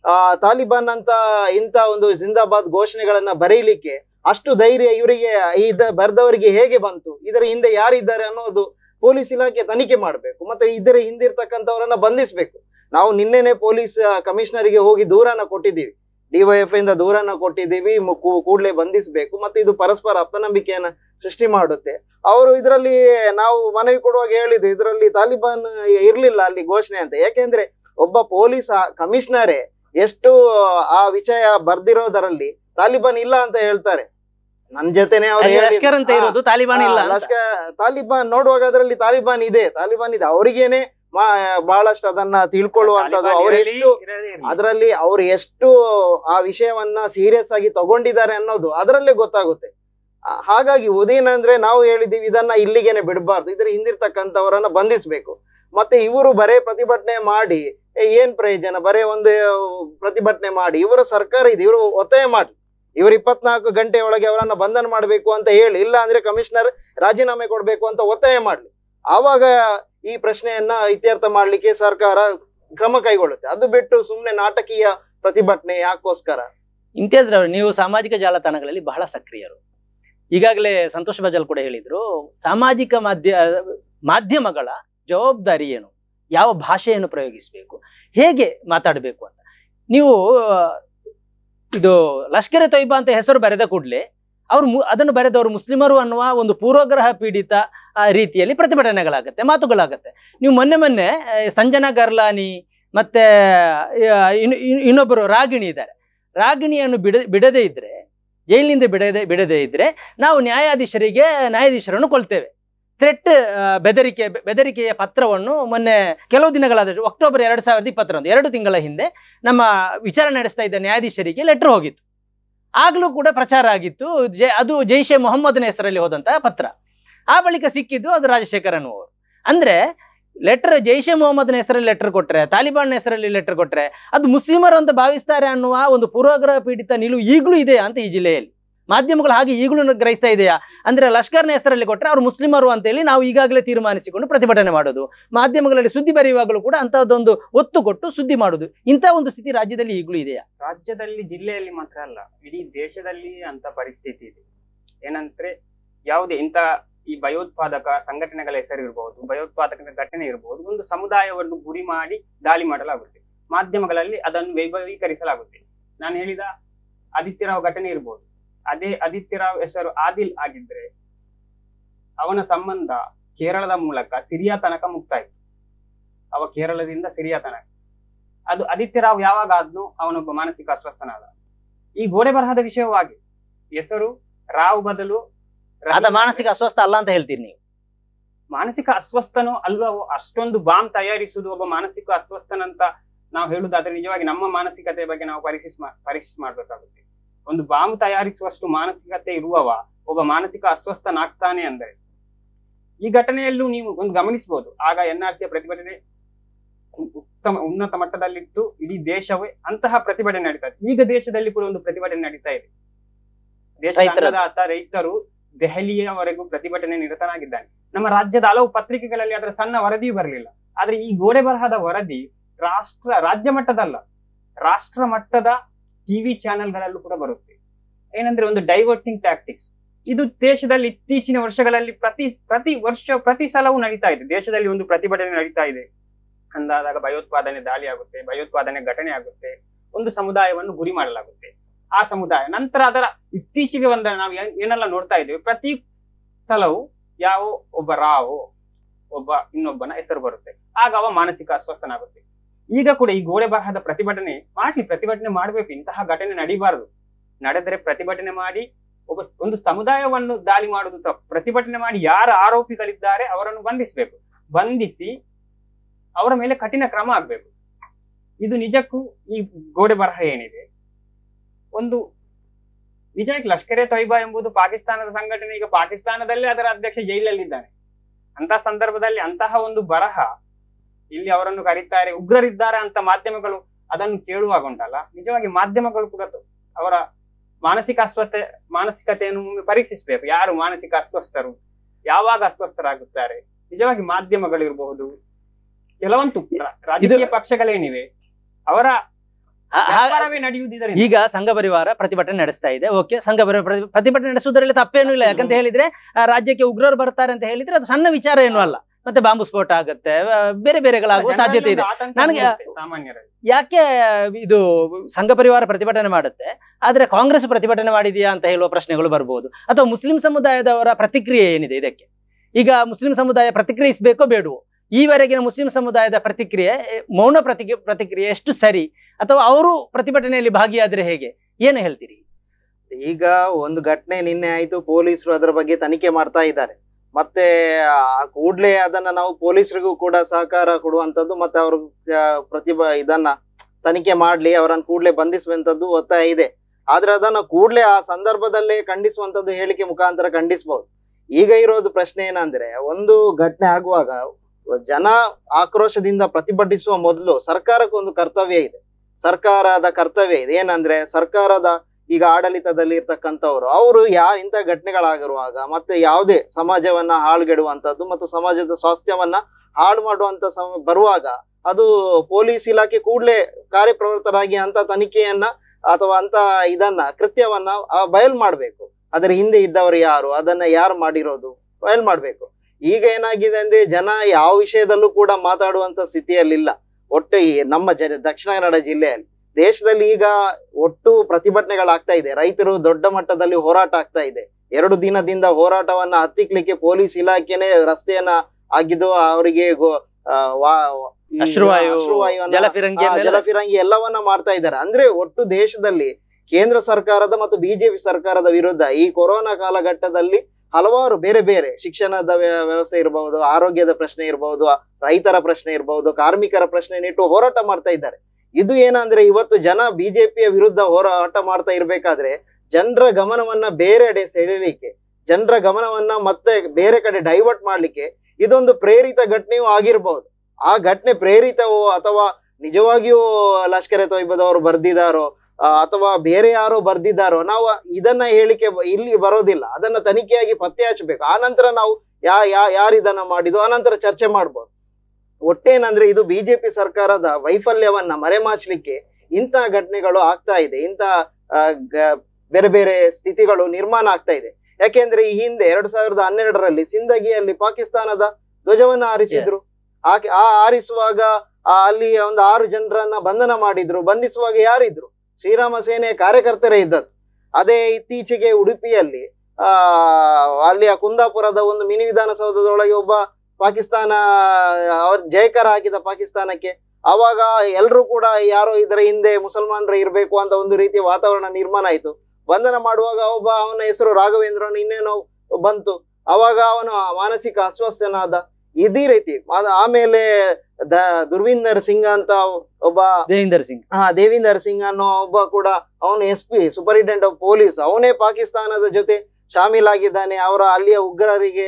ತಾಲಿಬಾನ್ ಅಂತ ಇಂತ ಒಂದು ಜಿಂದಾಬಾದ್ ಘೋಷಣೆಗಳನ್ನ ಬರೀಲಿಕ್ಕೆ ಅಷ್ಟು ಧೈರ್ಯ ಇವರಿಗೆ ಬರ್ದವರಿಗೆ ಹೇಗೆ ಬಂತು, ಇದರ ಹಿಂದೆ ಯಾರಿದ್ದಾರೆ ಅನ್ನೋದು ಪೊಲೀಸ್ ಇಲಾಖೆ ತನಿಖೆ ಮಾಡ್ಬೇಕು, ಮತ್ತೆ ಇದರ ಹಿಂದಿರ್ತಕ್ಕಂಥವರನ್ನ ಬಂಧಿಸ್ಬೇಕು. ನಾವು ನಿನ್ನೆನೆ ಪೊಲೀಸ್ ಕಮಿಷನರ್ಗೆ ಹೋಗಿ ದೂರನ್ನ ಕೊಟ್ಟಿದ್ದೀವಿ, ಡಿವೈಎಫ್ ಇಂದ ದೂರನ್ನ ಕೊಟ್ಟಿದ್ದೀವಿ, ಕೂಡಲೇ ಬಂಧಿಸ್ಬೇಕು. ಮತ್ತೆ ಇದು ಪರಸ್ಪರ ಅಪನಂಬಿಕೆಯನ್ನ ಸೃಷ್ಟಿ ಮಾಡುತ್ತೆ. ಅವರು ಇದರಲ್ಲಿ ನಾವು ಮನವಿ ಕೊಡುವಾಗ ಹೇಳಿದ್ರು ಇದರಲ್ಲಿ ತಾಲಿಬಾನ್ ಇರ್ಲಿಲ್ಲ ಅಲ್ಲಿ ಘೋಷಣೆ ಅಂತ. ಯಾಕೆಂದ್ರೆ ಒಬ್ಬ ಪೊಲೀಸ್ ಕಮಿಷನರೇ ಎಷ್ಟು ಆ ವಿಷಯ ಬರ್ದಿರೋದರಲ್ಲಿ ತಾಲಿಬಾನ್ ಇಲ್ಲ ಅಂತ ಹೇಳ್ತಾರೆ. ನನ್ ಜೊತೆನೆ ಲಷ್ಕರ್ ಅಂತ ಇರೋದು, ತಾಲಿಬಾನ್ ಇಲ್ಲ. ತಾಲಿಬಾನ್ ನೋಡುವಾಗ ಅದರಲ್ಲಿ ತಾಲಿಬಾನ್ ಇದೆ ಅವರಿಗೇನೆ ಬಹಳಷ್ಟು ಅದನ್ನ ತಿಳ್ಕೊಳ್ಳುವಂತದ್ದು, ಅದರಲ್ಲಿ ಅವ್ರು ಎಷ್ಟು ಆ ವಿಷಯವನ್ನ ಸೀರಿಯಸ್ ಆಗಿ ತಗೊಂಡಿದ್ದಾರೆ ಅನ್ನೋದು ಅದರಲ್ಲೇ ಗೊತ್ತಾಗುತ್ತೆ. ಹಾಗಾಗಿ ಉದೇನಂದ್ರೆ ನಾವು ಹೇಳಿದೀವಿ ಇದನ್ನ ಇಲ್ಲಿಗೇನೆ ಬಿಡಬಾರ್ದು, ಇದ್ರ ಹಿಂದಿರ್ತಕ್ಕಂಥವರನ್ನ ಬಂಧಿಸ್ಬೇಕು. ಮತ್ತೆ ಇವರು ಬರೇ ಪ್ರತಿಭಟನೆ ಮಾಡಿ ಏನ್ ಪ್ರಯೋಜನ, ಬರೇ ಒಂದು ಪ್ರತಿಭಟನೆ ಮಾಡಿ ಇವರ ಸರ್ಕಾರ ಇದೆ, ಇವರು ಒತ್ತಾಯ ಮಾಡಿ ಇವರು 24 ಗಂಟೆ ಒಳಗೆ ಅವರನ್ನ ಬಂಧನ ಮಾಡ್ಬೇಕು ಅಂತ ಹೇಳಿ, ಇಲ್ಲ ಅಂದ್ರೆ ಕಮಿಷನರ್ ರಾಜೀನಾಮೆ ಕೊಡ್ಬೇಕು ಅಂತ ಒತ್ತಾಯ ಮಾಡ್ಲಿ. ಆವಾಗ ಈ ಪ್ರಶ್ನೆಯನ್ನ ಇತ್ಯರ್ಥ ಮಾಡ್ಲಿಕ್ಕೆ ಸರ್ಕಾರ ಕ್ರಮ ಕೈಗೊಳ್ಳುತ್ತೆ. ಅದು ಬಿಟ್ಟು ಸುಮ್ನೆ ನಾಟಕೀಯ ಪ್ರತಿಭಟನೆ ಯಾಕೋಸ್ಕರ? ಇಮ್ತಿಯಾಜ್ ರವರು, ನೀವು ಸಾಮಾಜಿಕ ಜಾಲತಾಣಗಳಲ್ಲಿ ಬಹಳ ಸಕ್ರಿಯರು. ಈಗಾಗಲೇ ಸಂತೋಷ್ ಬಜಾಲ್ ಕೂಡ ಹೇಳಿದ್ರು, ಸಾಮಾಜಿಕ ಮಾಧ್ಯಮಗಳ ಜವಾಬ್ದಾರಿ ಏನು, ಯಾವ ಭಾಷೆಯನ್ನು ಪ್ರಯೋಗಿಸಬೇಕು, ಹೇಗೆ ಮಾತಾಡಬೇಕು ಅಂತ. ನೀವು ಇದು ಲಷ್ಕರ್ ಎ ತೊಯ್ಬಾ ಅಂತ ಹೆಸರು ಬರೆದ ಕೂಡಲೇ ಅದನ್ನು ಬರೆದವರು ಮುಸ್ಲಿಮರು ಅನ್ನುವ ಒಂದು ಪೂರ್ವಗ್ರಹ ಪೀಡಿತ ರೀತಿಯಲ್ಲಿ ಪ್ರತಿಭಟನೆಗಳಾಗತ್ತೆ, ಮಾತುಗಳಾಗತ್ತೆ. ನೀವು ಮೊನ್ನೆ ಸಂಜನಾ ಗರ್ಲಾನಿ ಮತ್ತೆ ಇನ್ನೊಬ್ಬರು ರಾಗಿಣಿ ಇದ್ದಾರೆ, ರಾಗಿಣಿಯನ್ನು ಬಿಡದೇ ಇದ್ರೆ, ಜೈಲಿನಿಂದ ಬಿಡದೇ ಇದ್ರೆ ನಾವು ನ್ಯಾಯಾಧೀಶರನ್ನು ಕೊಲ್ತೇವೆ, ಥ್ರೆಟ್ ಬೆದರಿಕೆಯ ಪತ್ರವನ್ನು ಮೊನ್ನೆ ಕೆಲವು ದಿನಗಳಾದ ಅಕ್ಟೋಬರ್ 2021 2 ತಿಂಗಳ ಹಿಂದೆ ನಮ್ಮ ವಿಚಾರಣೆ ನಡೆಸ್ತಾ ಇದ್ದ ನ್ಯಾಯಾಧೀಶರಿಗೆ ಲೆಟರ್ ಹೋಗಿತ್ತು. ಆಗ್ಲೂ ಕೂಡ ಪ್ರಚಾರ ಆಗಿತ್ತು, ಅದು ಜೈಷೆ ಮೊಹಮ್ಮದ್ನ ಹೆಸರಲ್ಲಿ ಹೋದಂತಹ ಪತ್ರ. ಆ ಬಳಿಕ ಸಿಕ್ಕಿದ್ದು ಅದು ರಾಜಶೇಖರ್ ಅನ್ನುವರು. ಅಂದ್ರೆ ಲೆಟರ್ ಜೈಷೆ ಮೊಹಮ್ಮದ್ನ ಹೆಸರಲ್ಲಿ ಲೆಟರ್ ಕೊಟ್ರೆ, ತಾಲಿಬಾನ್ ಹೆಸರಲ್ಲಿ ಲೆಟರ್ ಕೊಟ್ರೆ ಅದು ಮುಸ್ಲಿಮರು ಅಂತ ಭಾವಿಸ್ತಾರೆ ಅನ್ನುವ ಒಂದು ಪೂರ್ವಗ್ರಹ ಪೀಡಿತ ನಿಲುವು ಈಗಲೂ ಇದೆ ಅಂತ ಈ ಜಿಲ್ಲೆಯಲ್ಲಿ ಮಾಧ್ಯಮಗಳು ಹಾಗೆ ಈಗಲೂ ಗ್ರಹಿಸ್ತಾ ಇದೆಯಾ? ಅಂದ್ರೆ ಲಷ್ಕರ್ನ ಹೆಸರಲ್ಲಿ ಕೊಟ್ಟರೆ ಅವರು ಮುಸ್ಲಿಮರು ಅಂತ ಹೇಳಿ ನಾವು ಈಗಾಗಲೇ ತೀರ್ಮಾನಿಸಿಕೊಂಡು ಪ್ರತಿಭಟನೆ ಮಾಡೋದು, ಮಾಧ್ಯಮಗಳಲ್ಲಿ ಸುದ್ದಿ ಬರೆಯುವಾಗಲೂ ಕೂಡ ಅಂತಹದ್ದೊಂದು ಒತ್ತು ಕೊಟ್ಟು ಸುದ್ದಿ ಮಾಡೋದು, ಇಂಥ ಒಂದು ಸ್ಥಿತಿ ರಾಜ್ಯದಲ್ಲಿ ಈಗಲೂ ಇದೆಯಾ? ರಾಜ್ಯದಲ್ಲಿ, ಜಿಲ್ಲೆಯಲ್ಲಿ ಮಾತ್ರ ಅಲ್ಲ, ಇಡೀ ದೇಶದಲ್ಲಿ ಅಂತ ಪರಿಸ್ಥಿತಿ ಇದೆ. ಏನಂದ್ರೆ ಯಾವುದೇ ಇಂಥ ಈ ಭಯೋತ್ಪಾದಕ ಸಂಘಟನೆಗಳ ಹೆಸರು ಇರಬಹುದು, ಭಯೋತ್ಪಾದಕ ಘಟನೆ ಇರಬಹುದು, ಒಂದು ಸಮುದಾಯವನ್ನು ಗುರಿ ಮಾಡಿ ದಾಳಿ ಮಾಡಲಾಗುತ್ತೆ, ಮಾಧ್ಯಮಗಳಲ್ಲಿ ಅದನ್ನು ವೈಭವೀಕರಿಸಲಾಗುತ್ತೆ. ನಾನು ಹೇಳಿದ ಆದಿತ್ಯರಾವ್ ಘಟನೆ ಇರಬಹುದು, ಅದೇ ಆದಿತ್ಯರಾವ್ ಹೆಸರು ಆದಿಲ್ ಆಗಿದ್ರೆ ಅವನ ಸಂಬಂಧ ಕೇರಳದ ಮೂಲಕ ಸಿರಿಯಾ ತನಕ ಮುಕ್ತಾಯಿತು. ಅವ ಕೇರಳದಿಂದ ಸಿರಿಯಾ ತನಕ. ಅದು ಆದಿತ್ಯರಾವ್ ಯಾವಾಗ ಆದ್ನು ಅವನೊಬ್ಬ ಮಾನಸಿಕ ಅಸ್ವಸ್ಥನಾದ. ಈ ಗೋಡೆ ಬರಹದ ವಿಷಯವಾಗಿ ಹೆಸರು ರಾವ್ ಬದಲು ಮಾನಸಿಕ ಅಸ್ವಸ್ಥ ಅಲ್ಲ ಅಂತ ಹೇಳ್ತೀರಿ ನೀವು? ಮಾನಸಿಕ ಅಸ್ವಸ್ಥನೋ ಅಲ್ವೋ, ಅಷ್ಟೊಂದು ಬಾಂಬ್ ತಯಾರಿಸುವುದು ಒಬ್ಬ ಮಾನಸಿಕ ಅಸ್ವಸ್ಥನಂತ ನಾವು ಹೇಳುದಾದ್ರೆ ನಿಜವಾಗಿ ನಮ್ಮ ಮಾನಸಿಕತೆ ಬಗ್ಗೆ ನಾವು ಪರೀಕ್ಷೆ ಮಾಡ್ಬೇಕಾಗುತ್ತೆ. ಒಂದು ಬಾಂಬ್ ತಯಾರಿಸುವಷ್ಟು ಮಾನಸಿಕತೆ ಇರುವವ ಒಬ್ಬ ಮಾನಸಿಕ ಅಸ್ವಸ್ಥನಾಗ್ತಾನೆ ಅಂದರೆ ಈ ಘಟನೆಯಲ್ಲೂ ನೀವು ಒಂದು ಗಮನಿಸಬಹುದು. ಆಗ NRC ಪ್ರತಿಭಟನೆ ಉನ್ನತ ಮಟ್ಟದಲ್ಲಿತ್ತು, ಇಡೀ ದೇಶವೇ ಅಂತಹ ಪ್ರತಿಭಟನೆ ನಡೀತಾ ಇದೆ. ಈಗ ದೇಶದಲ್ಲಿ ಕೂಡ ಒಂದು ಪ್ರತಿಭಟನೆ ನಡೀತಾ ಇದೆ. ದೇಶದ ಅನ್ನದಾತ ರೈತರು ದೆಹಲಿಯವರೆಗೂ ಪ್ರತಿಭಟನೆ ನಿರತನಾಗಿದ್ದಾನೆ. ನಮ್ಮ ರಾಜ್ಯದ ಹಲವು ಪತ್ರಿಕೆಗಳಲ್ಲಿ ಅದರ ಸಣ್ಣ ವರದಿಯೂ ಬರಲಿಲ್ಲ. ಆದ್ರೆ ಈ ಗೋಡೆ ಬರಹದ ವರದಿ ರಾಜ್ಯ ಮಟ್ಟದಲ್ಲ, ರಾಷ್ಟ್ರ ಮಟ್ಟದ ಟಿವಿ ಚಾನೆಲ್ಗಳಲ್ಲೂ ಕೂಡ ಬರುತ್ತೆ. ಏನಂದ್ರೆ ಒಂದು ಡೈವರ್ಟಿಂಗ್ ಟ್ಯಾಕ್ಟಿಕ್ಸ್. ಇದು ದೇಶದಲ್ಲಿ ಇತ್ತೀಚಿನ ವರ್ಷಗಳಲ್ಲಿ ಪ್ರತಿ ಸಲವೂ ನಡೀತಾ ಇದೆ. ದೇಶದಲ್ಲಿ ಒಂದು ಪ್ರತಿಭಟನೆ ನಡೀತಾ ಇದೆ ಅಂದಾದಾಗ ಭಯೋತ್ಪಾದನೆ ದಾಳಿ ಆಗುತ್ತೆ, ಭಯೋತ್ಪಾದನೆ ಘಟನೆ ಆಗುತ್ತೆ, ಒಂದು ಸಮುದಾಯವನ್ನು ಗುರಿ ಮಾಡಲಾಗುತ್ತೆ. ಆ ಸಮುದಾಯ ನಂತರ ಅದರ ಇತ್ತೀಚೆಗೆ ನಾವು ಏನೆಲ್ಲ ನೋಡ್ತಾ ಇದ್ದೇವೆ, ಪ್ರತಿ ಸಲವೂ ಯಾವ ಒಬ್ಬ ರಾವ್ ಒಬ್ಬ ಇನ್ನೊಬ್ಬನ ಹೆಸರು ಬರುತ್ತೆ, ಆಗ ಅವ ಮಾನಸಿಕ ಅಸ್ವಸ್ಥನಾಗುತ್ತೆ. ಈಗ ಕೂಡ ಈ ಗೋಡೆ ಬರಹದ ಪ್ರತಿಭಟನೆ ಮಾಡ್ಬೇಕು. ಇಂತಹ ಘಟನೆ ನಡೀಬಾರದು. ನಡೆದರೆ ಪ್ರತಿಭಟನೆ ಮಾಡಿ ಒಂದು ಸಮುದಾಯವನ್ನು ದಾಳಿ ಮಾಡುವುದು ತಪ್ಪು. ಪ್ರತಿಭಟನೆ ಮಾಡಿ ಯಾರ ಆರೋಪಿಗಳಿದ್ದಾರೆ ಅವರನ್ನು ಬಂಧಿಸಿ ಅವರ ಮೇಲೆ ಕಠಿಣ ಕ್ರಮ ಆಗ್ಬೇಕು. ಇದು ನಿಜಕ್ಕೂ ಈ ಗೋಡೆ ಬರಹ ಏನಿದೆ ಒಂದು ನಿಜವಾಗಿ ಲಷ್ಕರ್ ಎ ತೊಯ್ಬಾ ಎಂಬುದು ಪಾಕಿಸ್ತಾನದ ಸಂಘಟನೆ. ಈಗ ಪಾಕಿಸ್ತಾನದಲ್ಲೇ ಅದರ ಅಧ್ಯಕ್ಷ ಜೈಲಲ್ಲಿದ್ದಾನೆ. ಅಂತಹ ಸಂದರ್ಭದಲ್ಲಿ ಅಂತಹ ಒಂದು ಬರಹ ಇಲ್ಲಿ ಅವರನ್ನು ಕರೀತಾರೆ, ಉಗ್ರರಿದ್ದಾರೆ ಅಂತ ಮಾಧ್ಯಮಗಳು ಅದನ್ನು ಕೇಳುವಾಗ ಉಂಟಲ್ಲ, ನಿಜವಾಗಿ ಮಾಧ್ಯಮಗಳು ಕೂಡ ಅವರ ಮಾನಸಿಕತೆಯನ್ನು ಪರೀಕ್ಷಿಸಬೇಕು. ಯಾರು ಮಾನಸಿಕ ಅಸ್ವಸ್ಥರು, ಯಾವಾಗ ಅಸ್ವಸ್ಥರಾಗುತ್ತಾರೆ? ನಿಜವಾಗಿ ಮಾಧ್ಯಮಗಳಿರಬಹುದು, ಕೆಲವೊಂದು ರಾಜಕೀಯ ಪಕ್ಷಗಳೇನಿವೆ ಅವರ ವ್ಯಾಪಾರವೇ ನಡೆಯುವುದಿದರಿಂದ. ಈಗ ಸಂಘ ಪರಿವಾರ ಪ್ರತಿಭಟನೆ ನಡೆಸ್ತಾ ಇದೆ. ಓಕೆ, ಸಂಘ ಪರಿವಾರ ಪ್ರತಿಭಟನೆ ನಡೆಸುವುದರಲ್ಲಿ ತಪ್ಪೇನೂ ಇಲ್ಲ. ಯಾಕಂತ ಹೇಳಿದ್ರೆ ರಾಜ್ಯಕ್ಕೆ ಉಗ್ರರು ಬರ್ತಾರೆ ಅಂತ ಹೇಳಿದ್ರೆ ಅದು ಸಣ್ಣ ವಿಚಾರ ಏನೂ ಅಲ್ಲ. ಮತ್ತೆ ಬಾಂಬು ಸ್ಫೋಟ ಆಗುತ್ತೆ, ಬೇರೆ ಬೇರೆಗಳಾಗುವ ಸಾಧ್ಯತೆ ಇದೆ. ನನಗೆ ಸಾಮಾನ್ಯರಲ್ಲಿ ಯಾಕೆ ಇದು ಸಂಘ ಪರಿವಾರ ಪ್ರತಿಭಟನೆ ಮಾಡುತ್ತೆ, ಆದ್ರೆ ಕಾಂಗ್ರೆಸ್ ಪ್ರತಿಭಟನೆ ಮಾಡಿದೆಯಾ ಅಂತ ಹೇಳುವ ಪ್ರಶ್ನೆಗಳು ಬರ್ಬೋದು. ಅಥವಾ ಮುಸ್ಲಿಂ ಸಮುದಾಯದವರ ಪ್ರತಿಕ್ರಿಯೆ ಏನಿದೆ ಇದಕ್ಕೆ? ಈಗ ಮುಸ್ಲಿಂ ಸಮುದಾಯ ಪ್ರತಿಕ್ರಿಯಿಸಬೇಕೋ ಬೇಡವೋ? ಈವರೆಗಿನ ಮುಸ್ಲಿಂ ಸಮುದಾಯದ ಪ್ರತಿಕ್ರಿಯೆ, ಮೌನ ಪ್ರತಿಕ್ರಿಯೆ ಎಷ್ಟು ಸರಿ, ಅಥವಾ ಅವರು ಪ್ರತಿಭಟನೆಯಲ್ಲಿ ಭಾಗಿಯಾದ್ರೆ ಹೇಗೆ, ಏನು ಹೇಳ್ತೀರಿ? ಈಗ ಒಂದು ಘಟನೆ ನಿನ್ನೆ ಆಯ್ತು, ಪೊಲೀಸರು ಅದರ ಬಗ್ಗೆ ತನಿಖೆ ಮಾಡ್ತಾ ಇದ್ದಾರೆ. ಮತ್ತೆ ಕೂಡ್ಲೇ ಅದನ್ನ ನಾವು ಪೊಲೀಸರಿಗೂ ಕೂಡ ಸಹಕಾರ ಕೊಡುವಂತದ್ದು, ಮತ್ತೆ ಅವರು ಇದನ್ನ ತನಿಖೆ ಮಾಡ್ಲಿ, ಅವರನ್ನು ಕೂಡ್ಲೇ ಬಂಧಿಸುವಂತದ್ದು ಒತ್ತಾಯ ಇದೆ. ಆದ್ರೆ ಅದನ್ನ ಕೂಡ್ಲೇ ಆ ಸಂದರ್ಭದಲ್ಲೇ ಖಂಡಿಸುವಂತದ್ದು ಹೇಳಿಕೆ ಮುಖಾಂತರ ಖಂಡಿಸಬಹುದು. ಈಗ ಇರೋದು ಪ್ರಶ್ನೆ ಏನಂದ್ರೆ, ಒಂದು ಘಟನೆ ಆಗುವಾಗ ಜನ ಆಕ್ರೋಶದಿಂದ ಪ್ರತಿಭಟಿಸುವ ಮೊದಲು ಸರ್ಕಾರಕ್ಕೆ ಒಂದು ಕರ್ತವ್ಯ ಇದೆ. ಸರ್ಕಾರದ ಕರ್ತವ್ಯ ಇದೆ ಏನಂದ್ರೆ, ಸರ್ಕಾರದ ಈಗ ಆಡಳಿತದಲ್ಲಿ ಇರ್ತಕ್ಕಂಥವ್ರು ಅವರು ಇಂಥ ಘಟನೆಗಳಾಗಿರುವಾಗ ಮತ್ತೆ ಯಾವುದೇ ಸಮಾಜವನ್ನ ಹಾಳುಗೆಡುವಂಥದ್ದು ಮತ್ತು ಸಮಾಜದ ಸ್ವಾಸ್ಥ್ಯವನ್ನ ಹಾಳು ಮಾಡುವಂತ ಬರುವಾಗ ಅದು ಪೊಲೀಸ್ ಇಲಾಖೆ ಕೂಡಲೇ ಕಾರ್ಯಪ್ರವೃತ್ತರಾಗಿ ಅಂತ ತನಿಖೆಯನ್ನ ಅಥವಾ ಅಂತ ಕೃತ್ಯವನ್ನ ಬಯಲ್ ಮಾಡ್ಬೇಕು. ಅದರ ಹಿಂದೆ ಇದ್ದವರು ಯಾರು, ಅದನ್ನ ಯಾರು ಮಾಡಿರೋದು ಬಯಲ್ ಮಾಡ್ಬೇಕು. ಈಗ ಏನಾಗಿದೆ ಅಂದ್ರೆ, ಜನ ಯಾವ ವಿಷಯದಲ್ಲೂ ಕೂಡ ಮಾತಾಡುವಂತ ಸ್ಥಿತಿಯಲ್ಲಿಲ್ಲ. ಒಟ್ಟು ನಮ್ಮ ದಕ್ಷಿಣ ಕನ್ನಡ ಜಿಲ್ಲೆಯಲ್ಲಿ, ದೇಶದಲ್ಲಿ ಈಗ ಒಟ್ಟು ಪ್ರತಿಭಟನೆಗಳಾಗ್ತಾ ಇದೆ. ರೈತರು ದೊಡ್ಡ ಮಟ್ಟದಲ್ಲಿ ಹೋರಾಟ ಆಗ್ತಾ ಇದೆ. 2 ದಿನದಿಂದ ಹೋರಾಟವನ್ನ ಹತ್ತಿಕ್ಲಿಕ್ಕೆ ಪೊಲೀಸ್ ಇಲಾಖೆನೆ ರಸ್ತೆಯನ್ನ ಆಗಿದ್ದು, ಅವರಿಗೆ ಜಲಫಿರಂಗಿ ಎಲ್ಲವನ್ನ ಮಾಡ್ತಾ ಇದ್ದಾರೆ. ಅಂದ್ರೆ ಒಟ್ಟು ದೇಶದಲ್ಲಿ ಕೇಂದ್ರ ಸರ್ಕಾರದ ಮತ್ತು ಬಿಜೆಪಿ ಸರ್ಕಾರದ ವಿರುದ್ಧ ಈ ಕೊರೋನಾ ಕಾಲಘಟ್ಟದಲ್ಲಿ ಹಲವಾರು ಬೇರೆ ಬೇರೆ ಶಿಕ್ಷಣದ ವ್ಯವಸ್ಥೆ ಇರಬಹುದು, ಆರೋಗ್ಯದ ಪ್ರಶ್ನೆ ಇರಬಹುದು, ರೈತರ ಪ್ರಶ್ನೆ ಇರಬಹುದು, ಕಾರ್ಮಿಕರ ಪ್ರಶ್ನೆ ಇಟ್ಟು ಹೋರಾಟ ಮಾಡ್ತಾ ಇದ್ದಾರೆ. ಇದು ಏನಂದ್ರೆ, ಇವತ್ತು ಜನ ಬಿಜೆಪಿಯ ವಿರುದ್ಧ ಹೋರಾಟ ಮಾಡ್ತಾ ಇರ್ಬೇಕಾದ್ರೆ ಜನರ ಗಮನವನ್ನ ಬೇರೆಡೆ ಸೆಳೆಯಲಿಕ್ಕೆ, ಜನರ ಗಮನವನ್ನ ಮತ್ತೆ ಬೇರೆ ಕಡೆ ಡೈವರ್ಟ್ ಮಾಡ್ಲಿಕ್ಕೆ ಇದೊಂದು ಪ್ರೇರಿತ ಘಟನೆಯೂ ಆಗಿರ್ಬಹುದು. ಆ ಘಟನೆ ಪ್ರೇರಿತವೋ ಅಥವಾ ನಿಜವಾಗಿಯೂ ಲಷ್ಕರ್ ಎ ತೊಯ್ಬದವರು ಬರ್ದಿದಾರೋ ಅಥವಾ ಬೇರೆ ಯಾರೋ ಬರ್ದಿದ್ದಾರೋ, ನಾವು ಇದನ್ನ ಹೇಳಿಕೆ ಇಲ್ಲಿ ಬರೋದಿಲ್ಲ. ಅದನ್ನ ತನಿಖೆಯಾಗಿ ಪತ್ತೆ ಹಚ್ಚಬೇಕು. ಆನಂತರ ನಾವು ಯಾರು ಇದನ್ನ ಮಾಡಿದ್ದು ಆನಂತರ ಚರ್ಚೆ ಮಾಡ್ಬೋದು. ಒಟ್ಟೇನಂದ್ರೆ, ಇದು ಬಿಜೆಪಿ ಸರ್ಕಾರದ ವೈಫಲ್ಯವನ್ನ ಮರೆಮಾಚಲಿಕ್ಕೆ ಇಂಥ ಘಟನೆಗಳು ಆಗ್ತಾ ಇದೆ. ಇಂಥ ಬೇರೆ ಬೇರೆ ಸ್ಥಿತಿಗಳು ನಿರ್ಮಾಣ ಆಗ್ತಾ ಇದೆ. ಯಾಕೆಂದ್ರೆ ಈ ಹಿಂದೆ 2012ರಲ್ಲಿ ಸಿಂದಗಿಯಲ್ಲಿ ಪಾಕಿಸ್ತಾನದ ಧ್ವಜವನ್ನ ಹಾರಿಸಿದ್ರು. ಆ ಹಾರಿಸುವಾಗ ಅಲ್ಲಿ ಒಂದು 6 ಜನರನ್ನ ಬಂಧನ ಮಾಡಿದ್ರು. ಬಂಧಿಸುವಾಗ ಯಾರಿದ್ರು? ಶ್ರೀರಾಮ ಸೇನೆಯ ಕಾರ್ಯಕರ್ತರೇ ಇದ್ದದ್ದು. ಅದೇ ಇತ್ತೀಚೆಗೆ ಉಡುಪಿಯಲ್ಲಿ ಅಲ್ಲಿಯ ಕುಂದಾಪುರದ ಒಂದು ಮಿನಿ ವಿಧಾನಸೌಧದೊಳಗೆ ಒಬ್ಬ ಪಾಕಿಸ್ತಾನ ಅವ್ರ ಜಯಕರ ಹಾಕಿದ ಪಾಕಿಸ್ತಾನಕ್ಕೆ. ಅವಾಗ ಎಲ್ರು ಕೂಡ ಯಾರೋ ಇದರ ಹಿಂದೆ ಮುಸಲ್ಮಾನರು ಇರ್ಬೇಕು ಅಂತ ಒಂದು ರೀತಿಯ ವಾತಾವರಣ ನಿರ್ಮಾಣ ಆಯ್ತು. ಬಂಧನ ಮಾಡುವಾಗ ಅವನ ಹೆಸರು ರಾಘವೇಂದ್ರನ್ ಇನ್ನೇನೋ ಬಂತು. ಅವಾಗ ಅವನು ಮಾನಸಿಕ ಅಸ್ವಸ್ಥನಾದ. ಇದೇ ರೀತಿ ಆಮೇಲೆ ದುರ್ವಿಂದರ್ ಸಿಂಗ್ ಅಂತ ಒಬ್ಬ ದೇವಿಂದರ್ ಸಿಂಗ್ ಅನ್ನೋ ಒಬ್ಬ ಕೂಡ, ಅವನು SP ಸೂಪರಿಂಟೆಂಡೆಂಟ್ ಆಫ್ ಪೊಲೀಸ್, ಅವನೇ ಪಾಕಿಸ್ತಾನದ ಜೊತೆ ಶಾಮೀಲಾಗಿದ್ದಾನೆ. ಅವರ ಅಲ್ಲಿಯ ಉಗ್ರರಿಗೆ